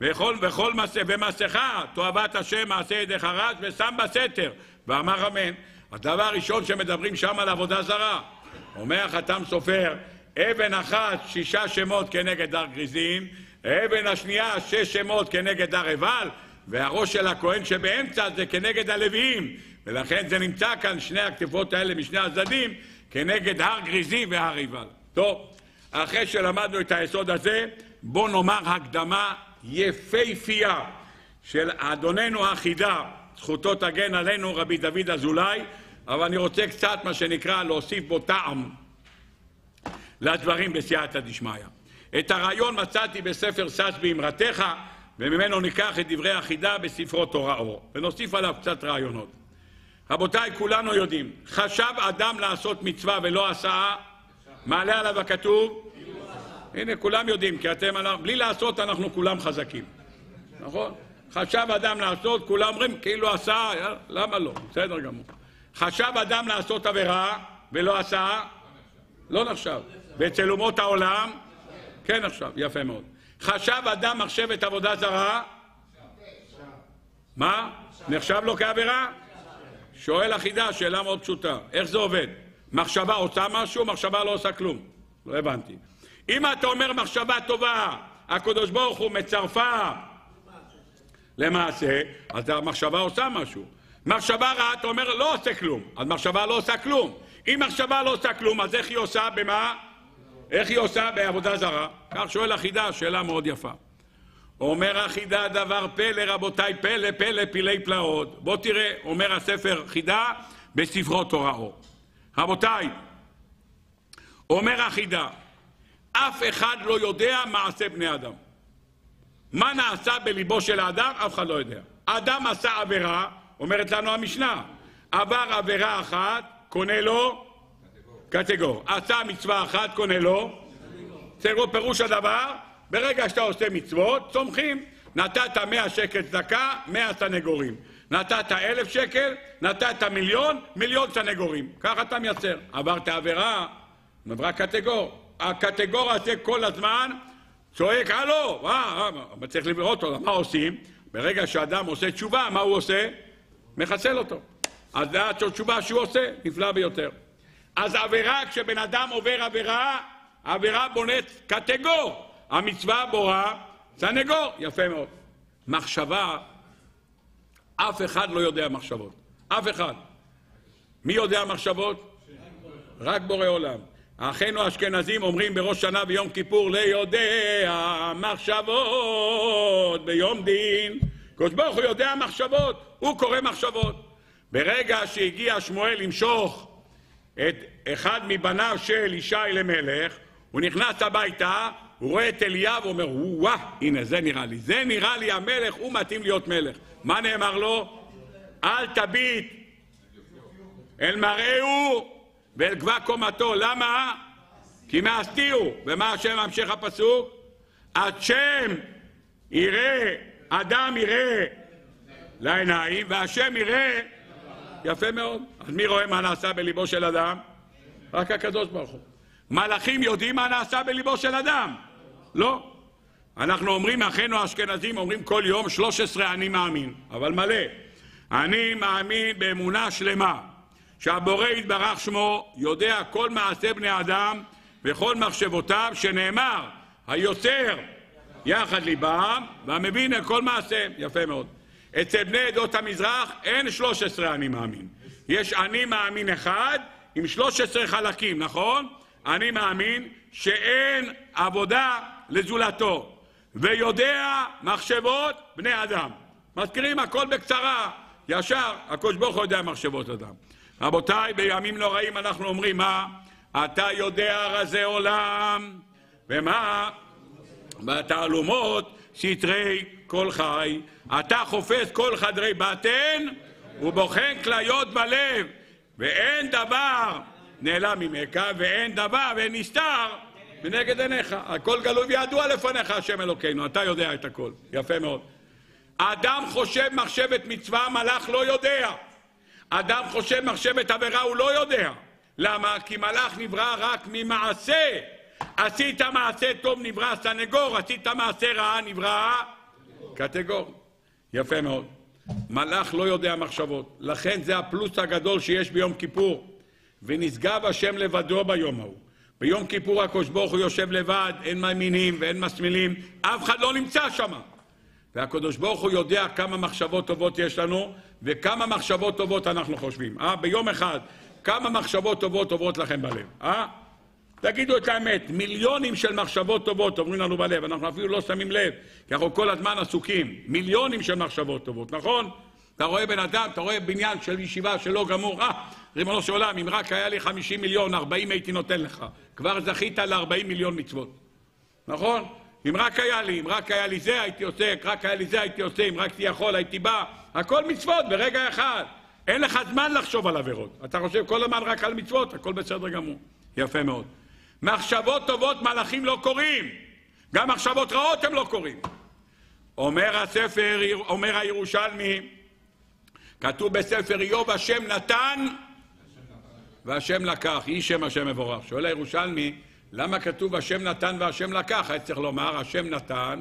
ומסכה תועבת השם מעשה ידיך רש ושם בסתר ואמר אמן. הדבר הראשון שמדברים שם על עבודה זרה. אומר החתם סופר, אבן אחת 6 שמות כנגד הר גריזים, אבן השנייה 6 שמות כנגד הר עיבל, והראש של הכהן שבאמצע זה כנגד הלוויים, ולכן זה נמצא כאן שני הכתפות האלה משני הצדדים כנגד הר גריזים והר עיבל. טוב, אחרי שלמדנו את היסוד הזה, בוא נאמר הקדמה יפהפייה של אדוננו החידה, זכותו תגן עלינו, רבי דוד אזולאי, אבל אני רוצה קצת מה שנקרא להוסיף בו טעם לדברים בסייעתא דשמיא. את הרעיון מצאתי בספר שש באמרתך, וממנו ניקח את דברי החידה בספרו תורה אור, ונוסיף עליו קצת רעיונות. רבותיי, כולנו יודעים, חשב אדם לעשות מצווה ולא עשה, מעלה עליו הכתוב, הנה כולם יודעים, כי אתם, בלי לעשות אנחנו כולם חזקים, נכון? חשב אדם לעשות, כולם אומרים כאילו עשה, למה לא? בסדר גמור. חשב אדם לעשות עבירה ולא עשה, לא נחשב. ואצל אומות העולם, כן נחשב, יפה מאוד. חשב אדם מחשבת עבודה זרה, מה? נחשב לו כעבירה? שואל החידה, שאלה מאוד פשוטה, איך זה עובד? מחשבה עושה משהו, מחשבה לא עושה כלום. לא הבנתי. אם אתה אומר מחשבה טובה, הקדוש ברוך הוא מצרפה למעשה, אז המחשבה עושה משהו. מחשבה רעה, אתה אומר לא עושה כלום, אז מחשבה לא עושה כלום. אם מחשבה לא עושה כלום, אז איך היא עושה במה? איך היא עושה בעבודה זרה? כך שואל החידה, שאלה מאוד יפה. אומר החידה דבר פלא, רבותיי, פלא, פלא, פילי פלאות. בוא תראה, אומר הספר חידה בספרו תורה אור. רבותיי, אומר החידה, אף אחד לא יודע מעשה בני אדם. מה נעשה בליבו של האדם? אף אחד לא יודע. האדם עשה עבירה, אומרת לנו המשנה, עבר עבירה אחת, קונה לו קטגור. עשה מצווה אחת, קונה לו קטגור. פירוש הדבר, ברגע שאתה עושה מצוות, צומחים. נתת 100 שקל צדקה, 100 סנגורים. נתת 1,000 שקל, נתת מיליון, מיליון סנגורים. ככה אתה מייצר. עברת עבירה, עברה קטגור. הקטגור הזה כל הזמן צועק, הלו, צריך לראות אותו. מה עושים? ברגע שאדם עושה תשובה, מה הוא עושה? מחסל אותו. אז זה התשובה שהוא עושה, נפלא ביותר. אז עבירה, כשבן אדם עובר עבירה, עבירה בונית קטגור. המצווה בורה, סנגור. יפה מאוד. מחשבה, אף אחד לא יודע מחשבות. אף אחד. מי יודע מחשבות? רק בורא עולם. אחינו האשכנזים אומרים בראש שנה ויום כיפור, ליודע מחשבות ביום דין. הקדוש ברוך הוא יודע מחשבות, הוא קורא מחשבות. ברגע שהגיע שמואל למשוך את אחד מבניו של ישי למלך, הוא נכנס הביתה, הוא רואה את אליהו ואומר, וואה, הנה זה נראה לי המלך, הוא מתאים להיות מלך. מה נאמר לו? אל תביט אל מראהו ואל גבה קומתו. למה? כי מאסתיהו. ומה השם המשך הפסוק? עד שם יראה, אדם יראה לעיניים, והשם יראה. יפה מאוד. אז מי רואה מה נעשה בליבו של אדם? רק הקדוש ברוך הוא. מלאכים יודעים מה נעשה בליבו של אדם? לא. אנחנו אומרים, אחינו האשכנזים אומרים כל יום 13 אני מאמין, אבל מלא. אני מאמין באמונה שלמה, שהבורא יתברך שמו יודע כל מעשה בני אדם וכל מחשבותיו, שנאמר, היוצר יחד ליבם והמבין את כל מעשה. יפה מאוד. אצל בני עדות המזרח אין 13 אני מאמין. יש אני מאמין אחד עם 13 חלקים, נכון? אני מאמין שאין עבודה לזולתו ויודע מחשבות בני אדם. מזכירים הכל בקצרה, ישר הקדוש ברוך הוא יודע מחשבות אדם. רבותיי, בימים נוראים אנחנו אומרים מה? אתה יודע רזי עולם, ומה? בתעלומות סתרי כל חי, אתה חופש כל חדרי בטן ובוחן כליות בלב, ואין דבר נעלם ממך ואין דבר ואין נסתר מנגד עיניך. הכל גלוי וידוע לפניך השם אלוקינו, אתה יודע את הכל. יפה מאוד. אדם חושב מחשבת מצווה, מלאך לא יודע. אדם חושב מחשבת עבירה, הוא לא יודע. למה? כי מלאך נברא רק ממעשה. עשית מעשה טוב נברא סנגור, עשית מעשה רע נברא קטגור. יפה מאוד. מלאך לא יודע מחשבות, לכן זה הפלוס הגדול שיש ביום כיפור. ונשגב השם לבדו ביום ההוא. ביום כיפור הקדוש ברוך הוא יושב לבד, אין מאמינים ואין מסמילים, אף אחד לא נמצא שם. והקדוש ברוך הוא יודע כמה מחשבות טובות יש לנו וכמה מחשבות טובות אנחנו חושבים. ביום אחד, כמה מחשבות טובות עוברות לכם בלב? תגידו את האמת, מיליונים של מחשבות טובות עוברים לנו בלב, אנחנו אפילו לא שמים לב, כי אנחנו כל הזמן עסוקים. מיליונים של מחשבות טובות, נכון? אתה רואה בן אדם, אתה רואה בניין של ישיבה שלא גמור, ריבונו של עולם, אם רק היה לי 50 מיליון, 40 הייתי נותן לך. כבר זכית ל-40 מיליון מצוות. נכון? אם רק היה לי זה הייתי עושה, רק היה לי זה הייתי עושה, אם רק הייתי יכול הייתי בא. הכל מצוות ברגע אחד. אין לך זמן לחשוב על עבירות. אתה חושב כל הזמן רק על מצוות, הכל בסדר גמור. יפה מאוד. מחשבות טובות מלאכים לא קוראים. גם מחשבות רעות הם לא קוראים. אומר הספר, אומר הירושלמי, כתוב בספר איוב, השם נתן והשם לקח. יהי שם השם מבורך. שואל הירושלמי, למה כתוב השם נתן והשם לקח? היה צריך לומר השם נתן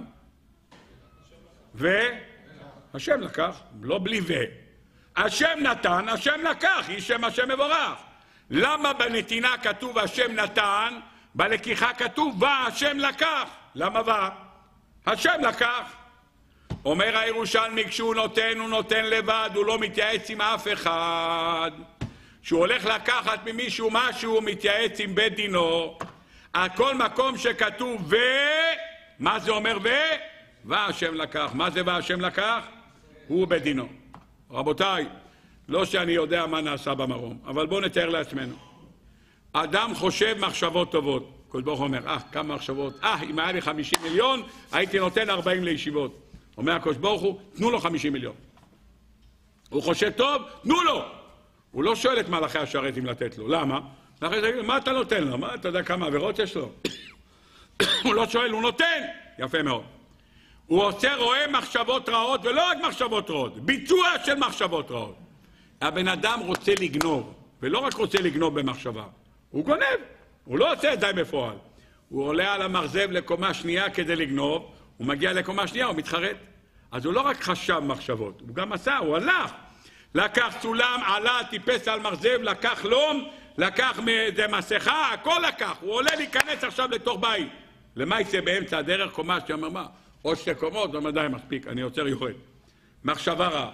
והשם לקח, לא בלי השם נתן, השם לקח, יהי שם השם מבורך. למה בנתינה כתוב השם נתן, בלקיחה כתוב והשם לקח? למה השם לקח. אומר הירושלמי, כשהוא נותן, הוא נותן לבד, הוא לא מתייעץ עם אף אחד. כשהוא הולך לקחת ממישהו משהו, הוא מתייעץ עם בית דינו. על כל מקום שכתוב מה זה אומר והשם לקח? מה זה והשם לקח? הוא בית דינו. רבותיי, לא שאני יודע מה נעשה במרום, אבל בואו נתאר לעצמנו. אדם חושב מחשבות טובות. כל ברוך אומר, כמה מחשבות. אם היה לי 50 מיליון, הייתי נותן 40 לישיבות. אומר הקדוש ברוך הוא, תנו לו 50 מיליון. הוא חושב טוב, תנו לו. הוא לא שואל את מלאכי השרת אם לתת לו. למה? מה אתה נותן לו? אתה יודע כמה עבירות יש לו? הוא לא שואל, הוא נותן. יפה מאוד. הוא רואה מחשבות רעות, ולא רק מחשבות רעות, ביצוע של מחשבות רעות. הבן אדם רוצה לגנוב, ולא רק רוצה לגנוב במחשבה. הוא גונב, הוא לא עושה את זה בפועל. הוא עולה על המרזב לקומה שנייה כדי לגנוב, הוא מגיע לקומה שנייה, הוא מתחרט. אז הוא לא רק חשב מחשבות, הוא גם עשה, הוא הלך. לקח סולם, עלה, טיפס על מרזב, לקח לום, לקח מאיזה מסכה, הכל לקח. הוא עולה להיכנס עכשיו לתוך בית. למה יצא באמצע הדרך קומה שאומר מה? עוד 2 קומות, הוא אומר די מספיק, אני יוצר יורד. מחשבה רעה.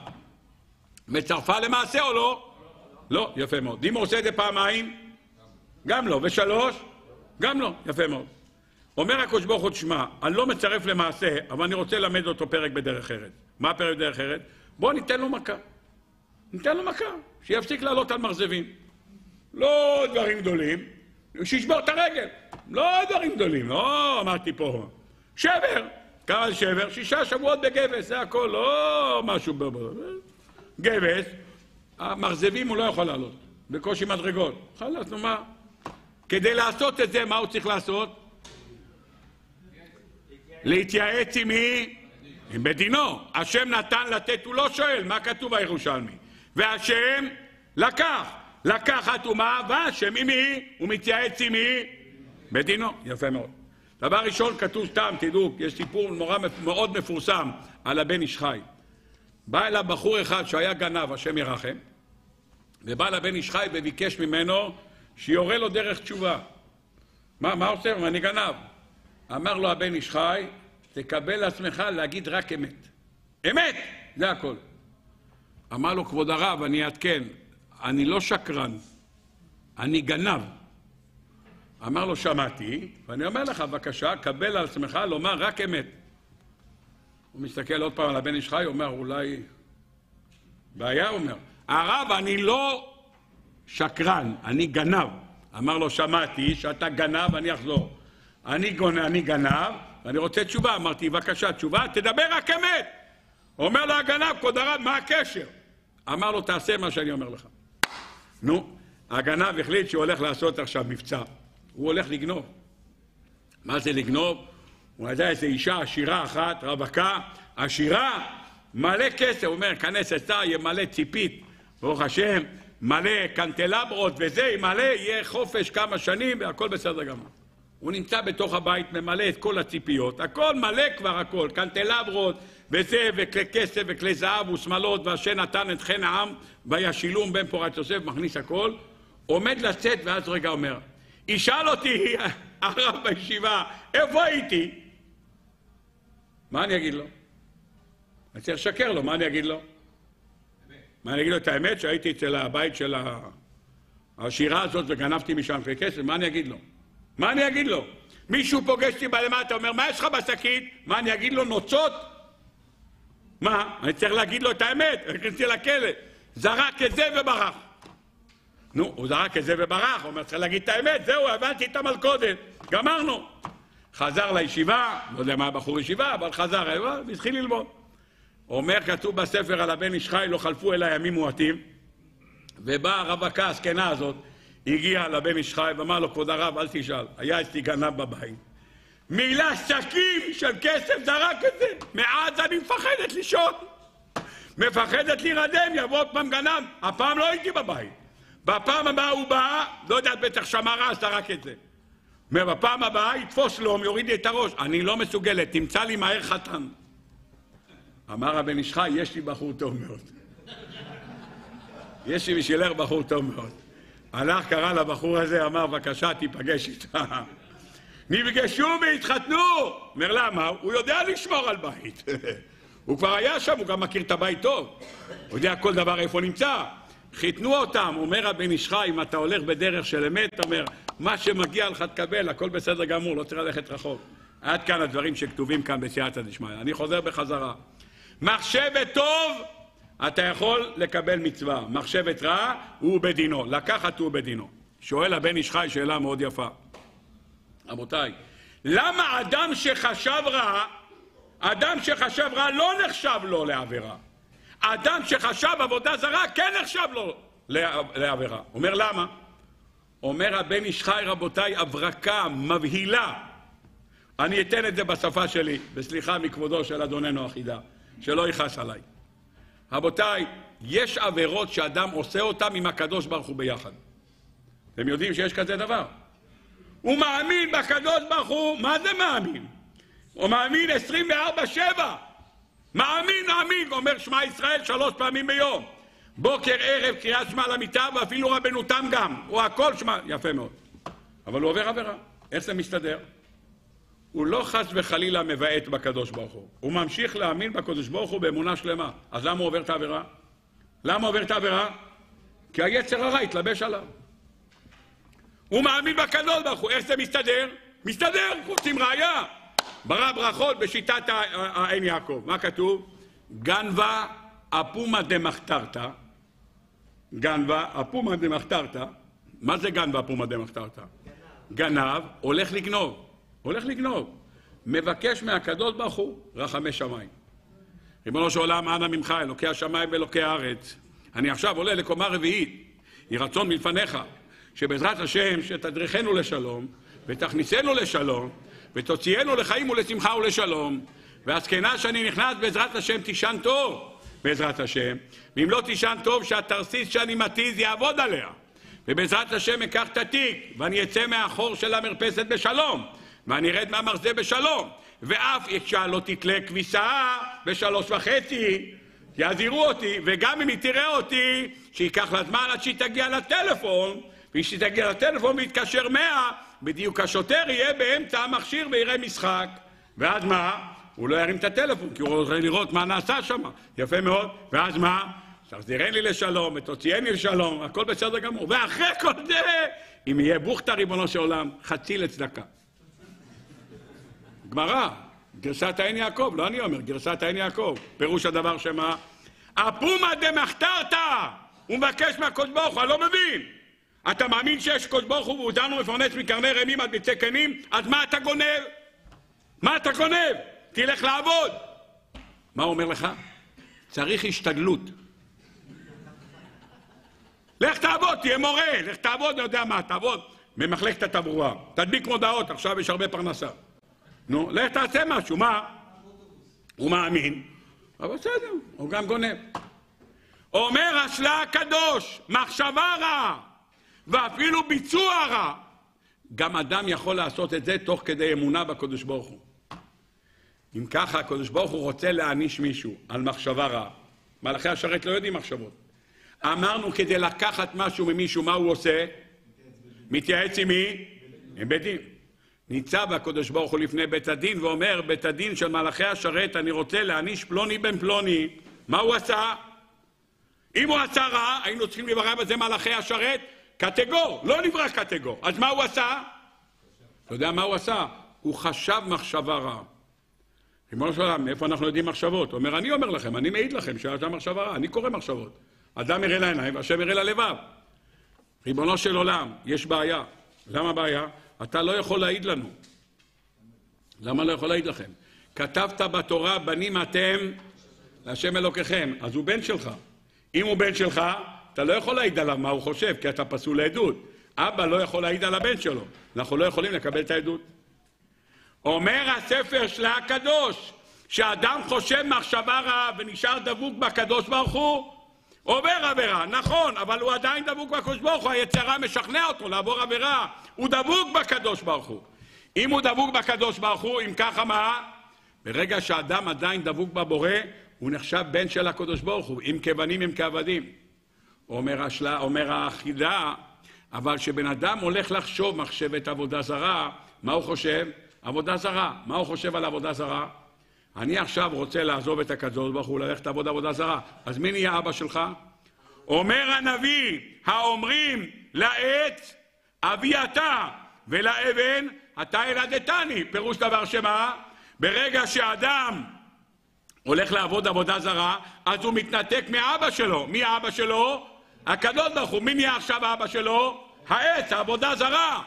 מצרפה למעשה או לא? לא, יפה מאוד. אם הוא עושה את זה פעמיים? גם לא. ו3? גם לא, יפה מאוד. אומר הקדוש ברוך הוא, תשמע, אני לא מצרף למעשה, אבל אני רוצה ללמד אותו פרק בדרך אחרת. מה פרק בדרך אחרת? בוא ניתן לו מכה. ניתן לו מכה, שיפסיק לעלות על מרזבים. לא דברים גדולים, שישבור את הרגל. לא דברים גדולים, לא אמרתי פה. שבר. כמה זה שבר? 6 שבועות בגבס, זה הכל, לא משהו גבס. המרזבים הוא לא יכול לעלות, בקושי מדרגות. חלס, נו מה? כדי לעשות את זה, מה הוא צריך לעשות? להתייעץ עם מי? עם בדינו. השם נתן לתת, הוא לא שואל, מה כתוב בירושלמי? והשם לקח. לקחת ומה? והשם עם מי? הוא מתייעץ עם מי? בדינו. יפה מאוד. דבר ראשון כתוב סתם, תדעו, יש סיפור מאוד מפורסם על הבן איש חי. בא אליו בחור אחד שהיה גנב, השם ירחם, ובא לבן איש חי וביקש ממנו שיורה לו דרך תשובה. מה עושה? אני גנב. אמר לו הבן איש חי, תקבל לעצמך להגיד רק אמת. אמת! זה הכל. אמר לו, כבוד הרב, אני אעדכן, אני לא שקרן, אני גנב. אמר לו, שמעתי, ואני אומר לך, בבקשה, קבל על עצמך לומר רק אמת. הוא מסתכל עוד פעם על הבן איש חי, אומר, אולי בעיה, אומר. הרב, אני לא שקרן, אני גנב. אמר לו, שמעתי שאתה גנב, אני אחזור. אני גנב, ואני רוצה תשובה. אמרתי, בבקשה, תשובה, תדבר רק אמת. אומר לו הגנב, כבוד הרב, מה הקשר? אמר לו, תעשה מה שאני אומר לך. נו, הגנב החליט שהוא הולך לעשות עכשיו מבצע. הוא הולך לגנוב. מה זה לגנוב? הוא ידע איזו אישה עשירה אחת, רווקה, עשירה, מלא כסף. הוא אומר, כנס אצלה, יהיה מלא ציפית, ברוך השם, מלא קנטלברות וזה, מלא, יהיה חופש כמה שנים והכל בסדר גמור. הוא נמצא בתוך הבית, ממלא את כל הציפיות, הכל מלא כבר הכל, קנטלברות וזה, וכלי כסף וכלי זהב ושמלות, והשם נתן את חן העם, וישילום בן פורת יוסף, מכניס הכל, עומד לצאת ואז רגע אומר, ישאל אותי הרב בישיבה, איפה הייתי? מה אני אגיד לו? אני צריך לשקר לו, מה אני אגיד לו? מה אני אגיד לו את האמת? שהייתי אצל הבית של העשירה הזאת וגנבתי משם כסף, מה אני אגיד לו? מה אני אגיד לו? מישהו פוגש אותי בלמטה, אומר, מה יש לך בשקית? מה אני אגיד לו? נוצות? מה? אני צריך להגיד לו את האמת, הכנסתי לכלא. זרק את זה וברח. נו, הוא זרק את זה וברח, הוא אומר, צריך להגיד את האמת, זהו, הבנתי את המלכודת, גמרנו. חזר לישיבה, לא יודע מה הבחור ישיבה, אבל חזר, והתחיל ללמוד. אומר, כתוב בספר על הבן איש חי, לא חלפו אלא ימים מועטים, ובאה הרווקה הזקנה הזאת, הגיעה לבן איש חי ואמר לו, כבוד הרב, אל תשאל, היה אצלי גנב בבית. מילה שקים של כסף זרק את זה, מאז אני מפחדת לישון. מפחדת להירדם, יבוא עוד פעם גנב, הפעם לא הייתי בבית. בפעם הבאה הוא בא, לא יודעת, בטח שמרה, זרק את זה. ובפעם הבאה יתפוס לו, יוריד לי את הראש. אני לא מסוגלת, תמצא לי מהר חתן. אמר הבן איש חי, יש לי בחור טוב מאוד. יש לי בשבילך בחור טוב מאוד. הלך, קרא לבחור הזה, אמר, בבקשה, תיפגש איתה. נפגשו והתחתנו. אומר, למה? הוא יודע לשמור על בית. הוא כבר היה שם, הוא גם מכיר את הבית טוב. הוא יודע כל דבר איפה נמצא. חיתנו אותם, אומר הבן איש חי, אם אתה הולך בדרך של אמת, אומר, מה שמגיע לך תקבל, הכל בסדר גמור, לא צריך ללכת רחוק. עד כאן הדברים שכתובים כאן בסייעתא דשמיא. אני חוזר בחזרה. מחשבת טוב, אתה יכול לקבל מצווה. מחשבת רע, הוא בדינו. לקחת הוא בדינו. שואל הבן איש חי שאלה מאוד יפה. רבותיי, למה אדם שחשב רע לא נחשב לו לעבירה? אדם שחשב עבודה זרה כן נחשב לו לעבירה. אומר למה? אומר הבן איש חי, רבותיי, הברקה מבהילה. אני אתן את זה בשפה שלי, בסליחה מכבודו של אדוננו החידה, שלא יכעס עליי. רבותיי, יש עבירות שאדם עושה אותם עם הקדוש ברוך הוא ביחד. אתם יודעים שיש כזה דבר? הוא מאמין בקדוש ברוך הוא, מה זה מאמין? הוא מאמין 24/7. מאמין, אומר שמע ישראל 3 פעמים ביום. בוקר, ערב, קריאת שמע למיטה, ואפילו רבנו תם גם. הוא הכל שמע, יפה מאוד. אבל הוא עובר עבירה. איך זה מסתדר? הוא לא חס וחלילה מבעט בקדוש ברוך הוא. הוא ממשיך להאמין בקדוש ברוך הוא באמונה שלמה. אז למה הוא עובר את העבירה? למה הוא עובר את העבירה? כי היצר הרע התלבש עליו. הוא מאמין בקדוש ברוך הוא. איך זה מסתדר? מסתדר, רוצים ראיה. ברא ברכות בשיטת העין יעקב. מה כתוב? גנבה אפומה דמחתרתא. גנבה אפומה דמחתרתא. מה זה גנבה אפומה דמחתרתא? גנב הולך לגנוב. הולך לגנוב. מבקש מהקדוש ברוך הוא רחמי שמיים. ריבונו של עולם, אנא ממך, אלוקי השמיים ואלוקי הארץ. אני עכשיו עולה לקומה רביעית. יהי רצון מלפניך, שבעזרת השם שתדריכנו לשלום, ותכניסנו לשלום, ותוציאנו לחיים ולשמחה ולשלום. והזקנה שאני נכנס, בעזרת השם תישן טוב, בעזרת השם. ואם לא תישן טוב, שהתרסיס שאני מתיז יעבוד עליה. ובעזרת השם אקח את התיק, ואני אצא מהחור של המרפסת בשלום, ואני ארד מהמרזה בשלום. ואף אישה לא תתלה כביסה ב3:30, יעזירו אותי, וגם אם היא תראה אותי, שיקח לה זמן עד שהיא תגיע לטלפון, וכשהיא תגיע לטלפון והתקשר 100, בדיוק השוטר יהיה באמצע המכשיר ויראה משחק. ואז מה? הוא לא ירים את הטלפון, כי הוא רוצה לראות מה נעשה שם. יפה מאוד. ואז מה? תחזירני לי לשלום, ותוציאני לשלום, הכל בסדר גמור. ואחרי כל זה, אם יהיה בוכתה ריבונו של עולם, חצי לצדקה. גמרא, גרסת עין יעקב, לא אני אומר, גרסת עין יעקב. פירוש הדבר שמה? אפומה דמחתרת! הוא מבקש מהקדוש ברוך הוא, אני לא מבין. אתה מאמין שיש קדוש ברוך הוא והוא דנו מפרנס מקרני רמים עד ביצי קנים? אז מה אתה גונב? מה אתה גונב? תלך לעבוד. מה הוא אומר לך? צריך השתדלות. לך תעבוד, תהיה מורה, לך תעבוד, אני יודע מה, תעבוד ממחלקת התברואה. תדביק מודעות, עכשיו יש הרבה פרנסה. נו, לך תעשה משהו, מה? הוא מאמין, אבל בסדר, הוא גם גונב. אומר השלה הקדוש, מחשבה רע, ואפילו ביצוע רע. גם אדם יכול לעשות את זה תוך כדי אמונה בקדוש ברוך הוא. אם ככה, הקדוש ברוך הוא רוצה להעניש מישהו על מחשבה רע. מלאכי השרת לא יודעים מחשבות. אמרנו כדי לקחת משהו ממישהו, מה הוא עושה? מתייעץ עם מי? עם בית דין. ניצב הקדוש ברוך הוא לפני בית הדין ואומר, בית הדין של מלאכי השרת, אני רוצה להעניש פלוני בן פלוני. מה הוא עשה? אם הוא עשה רע, היינו צריכים לברר בזה מלאכי השרת, קטגור, לא נברא קטגור. אז מה הוא עשה? אתה יודע מה הוא עשה? הוא חשב מחשבה רע. ריבונו של עולם, מאיפה אנחנו יודעים מחשבות? הוא אומר, אני אומר לכם, אני מעיד לכם שהאדם מחשבה רע, אני קורא מחשבות. אדם יראה לעיניים והשם יראה ללבב. ריבונו של עולם, יש בעיה. למה בעיה? אתה לא יכול להעיד לנו. למה לא יכול להעיד לכם? כתבת בתורה, בנים אתם להשם אלוקיכם, אז הוא בן שלך. אם הוא בן שלך, אתה לא יכול להעיד עליו מה הוא חושב, כי אתה פסול לעדות. אבא לא יכול להעיד על הבן שלו. אנחנו לא יכולים לקבל את העדות. אומר הספר שלה הקדוש, שאדם חושב מחשבה רעה ונשאר דבוק בקדוש ברוך הוא, עובר עבירה, נכון, אבל הוא עדיין דבוק בקדוש ברוך הוא, היצרה משכנע אותו לעבור עבירה, הוא דבוק בקדוש ברוך הוא. אם הוא דבוק בקדוש ברוך הוא, אם ככה מה? ברגע שאדם עדיין דבוק בבורא, הוא נחשב בן של הקדוש ברוך הוא, אם כבנים אם כעבדים. אומר האחידה, אבל שבן אדם הולך לחשוב מחשבת עבודה זרה, מה הוא חושב? עבודה זרה. מה הוא חושב על עבודה זרה? אני עכשיו רוצה לעזוב את הקדוש ברוך הוא, ללכת לעבוד עבודה זרה. אז מי נהיה אבא שלך? אומר הנביא, האומרים לעץ, אבי אתה, ולאבן, אתה ילדתני. פירוש דבר שמה? ברגע שאדם הולך לעבוד עבודה זרה, אז הוא מתנתק מאבא שלו. מי האבא שלו? הקדוש ברוך הוא. מי נהיה עכשיו האבא שלו? העץ, העבודה זרה.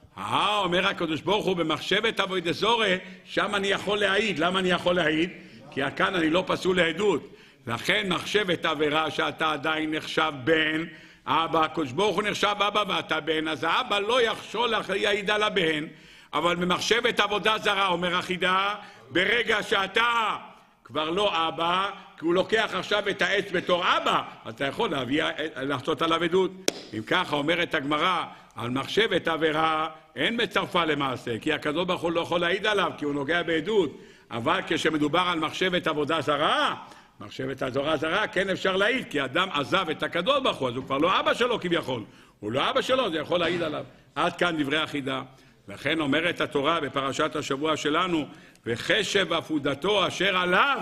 אומר הקדוש ברוך הוא, במחשבת עבודה זרה, שם אני יכול להעיד. למה אני יכול להעיד? כי כאן אני לא פסול לעדות. לכן מחשבת עבירה שאתה עדיין נחשב בן, אבא, הקדוש ברוך הוא נחשב אבא ואתה בן, אז האבא לא יכול להעיד על הבן, אבל במחשבת עבודה זרה, אומר החידה, ברגע שאתה כבר לא אבא, כי הוא לוקח עכשיו את העץ בתור אבא, אז אתה יכול לעשות עליו עדות. אם ככה אומרת הגמרא, על מחשבת עבירה אין מצרפה למעשה, כי הקדוש ברוך הוא לא יכול להעיד עליו, כי הוא נוגע בעדות. אבל כשמדובר על מחשבת עבודה זרה, מחשבת עבודה זרה כן אפשר להעיד, כי אדם עזב את הקדוש ברוך הוא, אז הוא כבר לא אבא שלו כביכול. הוא לא אבא שלו, זה יכול להעיד עליו. עד כאן דברי החידה. לכן אומרת התורה בפרשת השבוע שלנו, וחשב עבודתו אשר עליו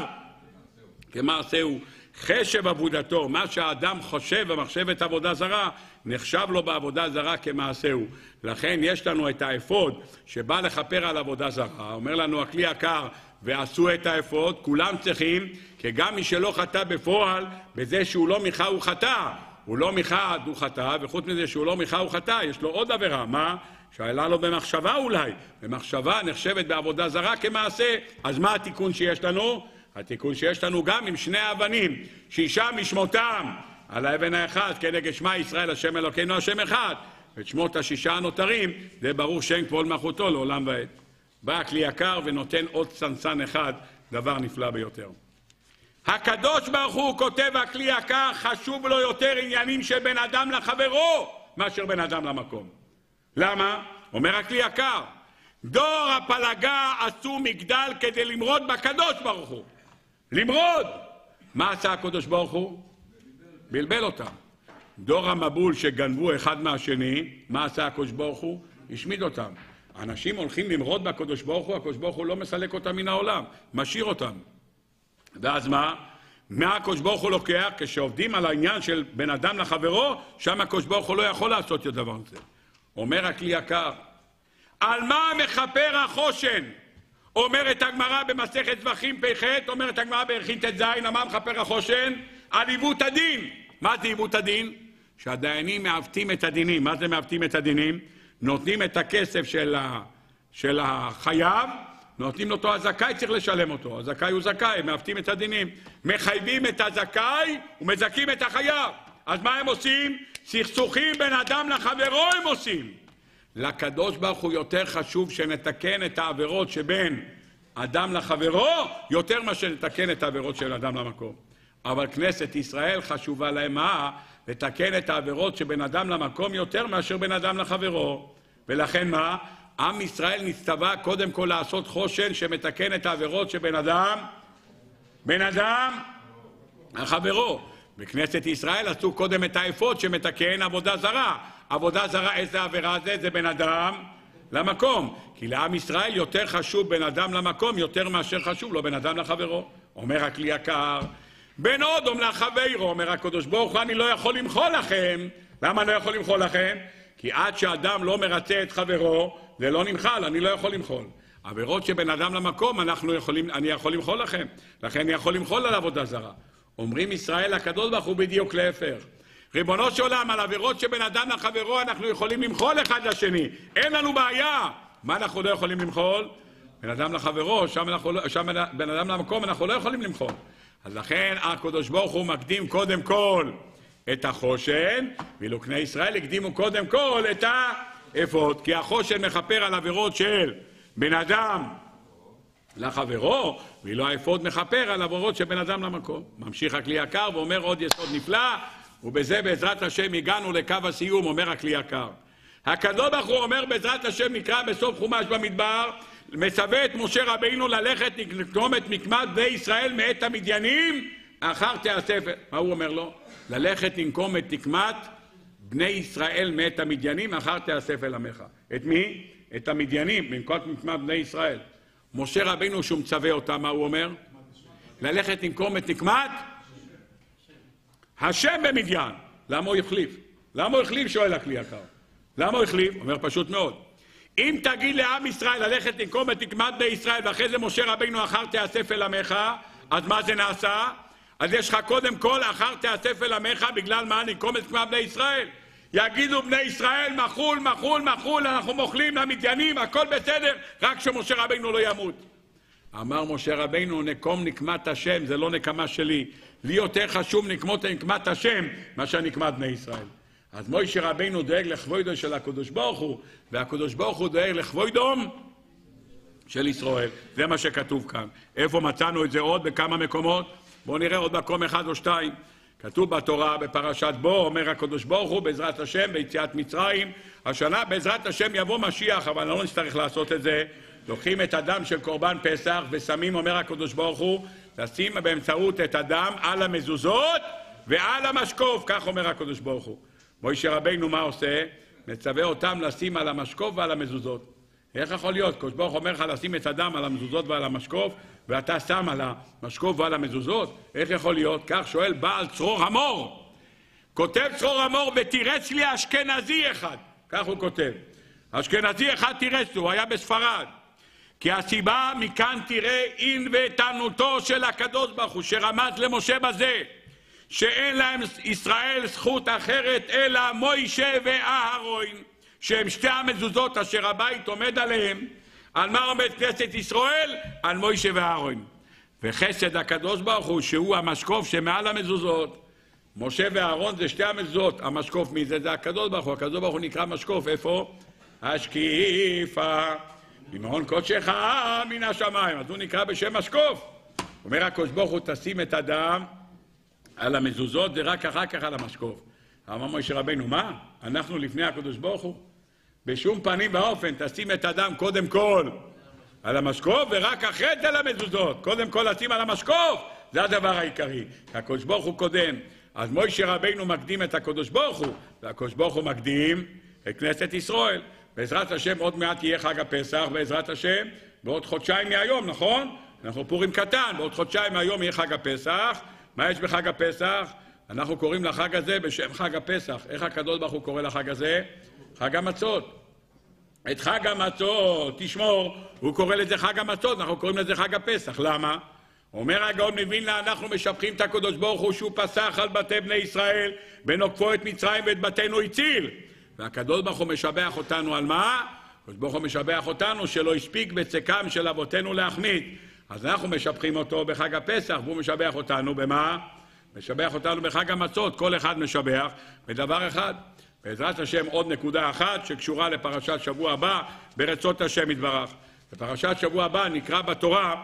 כמעשהו. חשב עבודתו, מה שהאדם חושב במחשבת עבודה זרה, נחשב לו בעבודה זרה כמעשהו. לכן יש לנו את האפוד שבא לכפר על עבודה זרה. אומר לנו הכלי יקר, ועשו את האפוד, כולם צריכים, כי גם מי שלא חטא בפועל, בזה שהוא לא מיכה הוא חטא. הוא לא מיכה הוא חטא, וחוץ מזה שהוא לא מיכה הוא חטא, יש לו עוד עבירה. מה? שעלה לו במחשבה אולי. במחשבה נחשבת בעבודה זרה כמעשה. אז מה התיקון שיש לנו? התיקון שיש לנו גם עם שני האבנים, שישה משמותם על האבן האחד, כנגד שמע ישראל השם אלוקינו השם אחד, ואת שמות השישה הנותרים, זה ברור שם כבוד מלכותו לעולם ועד. בא הכלי יקר ונותן עוד צנצן אחד דבר נפלא ביותר. הקדוש ברוך הוא כותב הכלי יקר, חשוב לו יותר עניינים של בן אדם לחברו מאשר בן אדם למקום. למה? אומר הכלי יקר, דור הפלגה עשו מגדל כדי למרוד בקדוש ברוך הוא. למרוד! מה עשה הקדוש ברוך הוא? בלבל אותם. דור המבול שגנבו אחד מהשני, מה עשה הקדוש ברוך הוא? השמיד אותם. אנשים הולכים למרוד בקדוש ברוך הוא, הקדוש ברוך הוא לא מסלק אותם מן העולם, משאיר אותם. ואז מה הקדוש ברוך הוא לוקח? כשעובדים על העניין של בן אדם לחברו, שם הקדוש ברוך הוא לא יכול לעשות יותר דבר כזה. אומר הכלי יקר, על מה מכפר החושן? אומרת הגמרא במסכת זבחים פ"ח, אומרת הגמרא בערכין ט"ז, על מה מכפר החושן? על עיוות הדין. מה זה עיוות הדין? שהדיינים מעוותים את הדינים. מה זה מעוותים את הדינים? נותנים את הכסף של החייב, נותנים לו אותו, הזכאי צריך לשלם אותו. הזכאי הוא זכאי, מעוותים את הדינים. מחייבים את הזכאי ומזכים את החייב. אז מה הם עושים? סכסוכים בין אדם לחברו הם עושים. לקדוש ברוך הוא יותר חשוב שנתקן את העבירות שבין אדם לחברו, יותר מה שנתקן את העבירות של אדם למקום. אבל כנסת ישראל חשובה להם מה? לתקן את העבירות שבין אדם למקום יותר מאשר בין אדם לחברו. ולכן מה? עם ישראל נצטווה קודם כל לעשות חושן שמתקן את העבירות שבין אדם לחברו. בכנסת ישראל עשו קודם את האפוד שמתקן עבודה זרה. עבודה זרה, איזה עבירה זה? זה בין אדם למקום. כי לעם ישראל יותר חשוב בין אדם למקום יותר מאשר חשוב לו בין אדם לחברו. אומר הכלי יקר, בין אודום לחברו, אומר הקדוש ברוך הוא, אני לא יכול למחול לכם. למה אני לא יכול למחול לכם? כי עד שאדם לא מרצה את חברו, זה לא נמחל, אני לא יכול למחול. עבירות שבין אדם למקום, אני יכול למחול לכם. לכן אני יכול למחול על עבודה זרה. אומרים ישראל הקדוש ברוך הוא בדיוק להפך. ריבונו של עולם, על עבירות שבין אדם לחברו אנחנו יכולים למחול אחד לשני. אין לנו בעיה. מה אנחנו לא יכולים למחול? בין אדם לחברו, שם בין אדם למקום אנחנו לא יכולים למחול. אז לכן הקדוש ברוך הוא מקדים קודם כל את החושן, ואילו בני ישראל הקדימו קודם כל את האפוד, כי החושן מכפר על עבירות של בין אדם לחברו, ואילו האפוד מכפר על עבירות של בין אדם למקום. ממשיך הכלי יקר ואומר עוד יסוד נפלא, ובזה בעזרת השם הגענו לקו הסיום, אומר הכלי יקר. הקדוש ברוך הוא אומר בעזרת השם נקרא בסוף חומש במדבר, מצווה את משה רבינו ללכת לקנום את מקמת בני ישראל מאת המדיינים אחר תאסף. מה הוא אומר לו? ללכת לנקום את נקמת בני ישראל מאת המדיינים אחר תאסף אל עמך. את מי? את המדיינים, לנקום את נקמת בני ישראל. משה רבינו שהוא מצווה אותם, מה הוא אומר? ללכת לנקום את נקמת השם במדיין. למה הוא החליף? למה הוא החליף? שואל הכלי יקר. למה הוא החליף? אומר פשוט מאוד. אם תגיד לעם ישראל ללכת לנקום את נקמת בני ישראל ואחרי זה משה רבינו אחר תאסף אל עמך, אז מה זה נעשה? אז יש לך קודם כל אחר תאסף אל עמך, בגלל מה? לנקום את נקמת בני ישראל. יגידו בני ישראל מחול, מחול, מחול, אנחנו מוכלים למדיינים, הכל בסדר, רק שמשה רבינו לא ימות. אמר משה רבינו, נקום נקמת השם, זה לא נקמה שלי. לי יותר חשוב נקמות נקמת השם מאשר נקמת בני ישראל. אז משה רבינו דואג לכבודו של הקדוש ברוך הוא, והקדוש ברוך הוא דואג לכבודום של ישראל. זה מה שכתוב כאן. איפה מצאנו את זה עוד? בכמה מקומות? בואו נראה עוד מקום אחד או שתיים. כתוב בתורה בפרשת בו, אומר הקדוש ברוך הוא בעזרת השם ביציאת מצרים, השנה בעזרת השם יבוא משיח, אבל לא נצטרך לעשות את זה. לוקחים את הדם של קורבן פסח ושמים, אומר הקדוש ברוך הוא, לשים באמצעות את הדם על המזוזות ועל המשקוף, כך אומר הקדוש ברוך הוא. משה רבינו מה עושה? מצווה אותם לשים על המשקוף ועל המזוזות. איך יכול להיות? הקדוש ברוך הוא אומר לך לשים את הדם על המזוזות ועל המשקוף, ואתה שם על המשקוף ועל המזוזות? איך יכול להיות? כך שואל בעל צרור המור. כותב צרור המור, ותירץ לי אשכנזי אחד. כך הוא כותב. אשכנזי אחד תירץ, הוא היה בספרד. כי הסיבה מכאן תראה אין ואיתנותו של הקדוש ברוך הוא, שרמז למשה בזה, שאין להם ישראל זכות אחרת אלא מוישה ואהרון, שהם שתי המזוזות אשר הבית עומד עליהם. על מה עומד כנסת ישראל? על מוישה ואהרון. וחסד הקדוש ברוך הוא שהוא המשקוף שמעל המזוזות. משה ואהרון זה שתי המזוזות. המשקוף מי זה? זה הקדוש ברוך הוא. הקדוש ברוך הוא נקרא משקוף. איפה? השקיפה ממעון קודשך מן השמיים. אז הוא נקרא בשם משקוף. אומר הקדוש ברוך הוא, תשים את הדם על המזוזות ורק אחר כך על המשקוף. אמר משה רבנו, מה? אנחנו לפני הקדוש ברוך הוא? בשום פנים ואופן, תשים את הדם קודם כל על המשקוף ורק אחרי זה על המזוזות. קודם כל לשים על המשקוף, זה הדבר העיקרי. הקדוש ברוך הוא קודם. אז משה רבנו מקדים את הקדוש ברוך הוא, והקדוש ברוך הוא מקדים את כנסת ישראל. בעזרת השם עוד מעט יהיה חג הפסח, בעזרת השם, בעוד חודשיים מהיום, נכון? אנחנו פורים קטן, בעוד חודשיים מהיום יהיה חג הפסח. מה יש בחג הפסח? אנחנו קוראים לחג הזה בשם חג הפסח. איך הקדוש ברוך הוא קורא לחג הזה? חג המצות. את חג המצות, תשמור, הוא קורא לזה חג המצות, אנחנו קוראים לזה חג הפסח. למה? אומר הגאון מווילנה, אנחנו משבחים את הקדוש ברוך הוא שהוא פסח על בתי בני ישראל, בנוקפו את מצרים ואת בתינו הציל. והקדוש ברוך הוא משבח אותנו על מה? הקדוש ברוך הוא משבח אותנו שלא הספיק בצקם של אבותינו להחמיד. אז אנחנו משבחים אותו בחג הפסח, והוא משבח אותנו במה? משבח אותנו בחג המצות. כל אחד משבח בדבר אחד. בעזרת השם עוד נקודה אחת שקשורה לפרשת שבוע הבא, ברצות השם יתברך. בפרשת שבוע הבא נקרא בתורה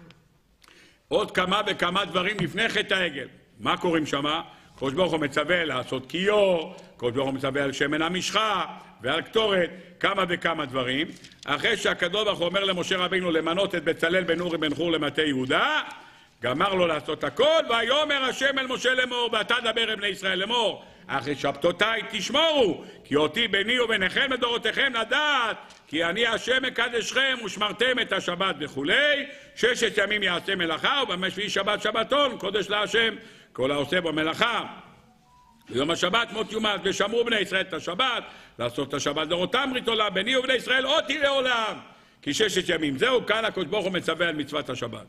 עוד כמה וכמה דברים לפני חטא העגל. מה קוראים שמה? הקדוש ברוך הוא מצווה לעשות כיור, הקדוש ברוך הוא מצווה על שמן המשחה ועל קטורת, כמה וכמה דברים. אחרי שהקדוש ברוך הוא אומר למשה רבינו למנות את בצלאל בן אורי בן חור למטה יהודה, גמר לו לעשות הכל, ויאמר השם אל משה לאמור, ואתה דבר אל בני ישראל לאמור, אחרי שבתותיי תשמורו, כי אותי ביני וביניכם לדורותיכם לדעת, כי אני השם מקדשכם ושמרתם את השבת וכולי. 6 ימים יעשה מלאכה, ובמה שביעי שבת שבתון, קודש להשם. כל העושה במלאכה ביום השבת מות יומת, ושמרו בני ישראל את השבת, לעשות את השבת דורותם ברית עולם, ביני ובני ישראל אותי לעולם. כי 6 ימים, זהו, כאן הקדוש ברוך הוא מצווה על מצוות השבת.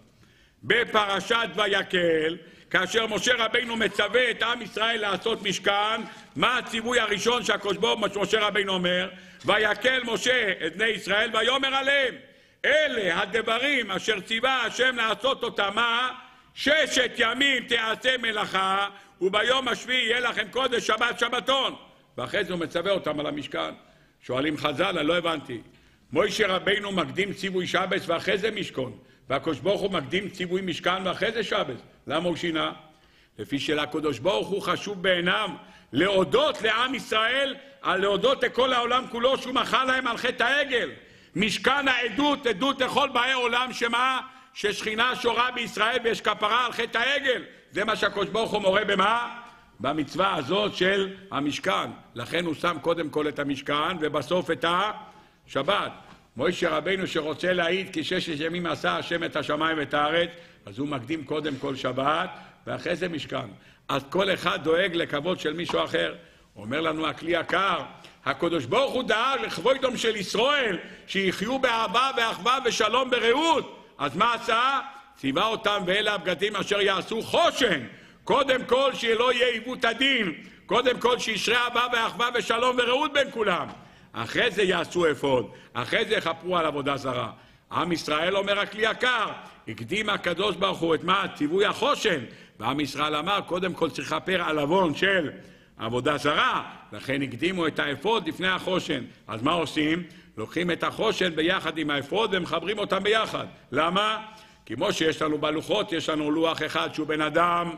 בפרשת ויקל, כאשר משה רבינו מצווה את עם ישראל לעשות משכן, מה הציווי הראשון שהקדוש ברוך הוא משה רבינו אומר? ויקל משה את בני ישראל ויאמר עליהם, אלה הדברים אשר ציווה השם לעשות אותם, מה? 6 ימים תעשה מלאכה, וביום השביעי יהיה לכם קודש שבת שבתון. ואחרי זה הוא מצווה אותם על המשכן. שואלים חז"ל, אני לא הבנתי. משה רבינו מקדים ציווי שבת ואחרי זה משכן, והקדוש ברוך הוא מקדים ציווי משכן ואחרי זה שבת. למה הוא שינה? לפי שלקדוש ברוך הוא חשוב בעיניו להודות לעם ישראל, על להודות לכל העולם כולו שהוא מחל להם על חטא העגל. משכן העדות, עדות לכל באי עולם, שמה? ששכינה שורה בישראל ויש כפרה על חטא העגל. זה מה שהקדוש ברוך הוא מורה במה? במצווה הזאת של המשכן. לכן הוא שם קודם כל את המשכן ובסוף את השבת. משה רבינו שרוצה להעיד כי 6 ימים עשה השם את השמיים ואת הארץ, אז הוא מקדים קודם כל שבת ואחרי זה משכן. אז כל אחד דואג לכבוד של מישהו אחר. אומר לנו הכלי יקר, הקדוש ברוך הוא דאג לכבודם של ישראל שיחיו באהבה ואחווה ושלום ברעות. אז מה עשה? ציווה אותם, ואלה הבגדים אשר יעשו חושן. קודם כל שלא יהיה עיוות הדין, קודם כל שישרה אהבה ואחווה ושלום ורעות בין כולם. אחרי זה יעשו אפוד, אחרי זה יחפרו על עבודה זרה. עם ישראל, אומר הכלי יקר, הקדים הקדוש ברוך הוא את מה? ציווי החושן. ועם ישראל אמר, קודם כל צריך לכפר על עוון של עבודה זרה, לכן הקדימו את האפוד לפני החושן. אז מה עושים? לוקחים את החושן ביחד עם האפוד ומחברים אותם ביחד. למה? כמו שיש לנו בלוחות, יש לנו לוח אחד שהוא בן אדם,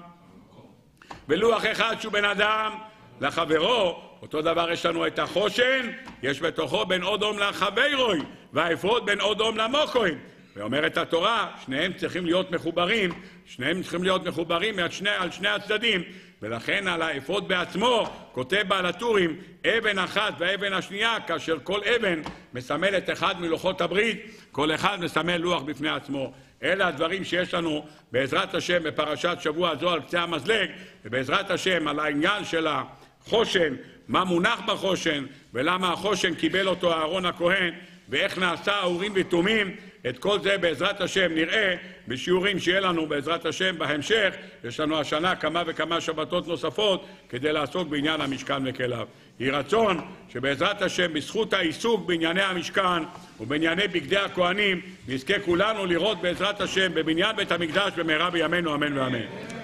ולוח אחד שהוא בן אדם לחברו. אותו דבר יש לנו את החושן, יש בתוכו בין אודום לחברוי, והאפוד בין אודום למוקוין. ואומרת התורה, שניהם צריכים להיות מחוברים, על שני הצדדים. ולכן על האפוד בעצמו כותב בעל הטורים, אבן אחת והאבן השנייה, כאשר כל אבן מסמלת אחד מלוחות הברית, כל אחד מסמל לוח בפני עצמו. אלה הדברים שיש לנו בעזרת השם בפרשת שבוע זו על קצה המזלג, ובעזרת השם על העניין של החושן, מה מונח בחושן, ולמה החושן קיבל אותו אהרון הכהן, ואיך נעשה האורים ותומים. את כל זה בעזרת השם נראה בשיעורים שיהיה לנו בעזרת השם בהמשך. יש לנו השנה כמה וכמה שבתות נוספות כדי לעסוק בעניין המשכן וכליו. יהי רצון שבעזרת השם בזכות העיסוק בענייני המשכן ובענייני בגדי הכהנים נזכה כולנו לראות בעזרת השם בבניין בית המקדש במהרה בימינו אמן ואמן.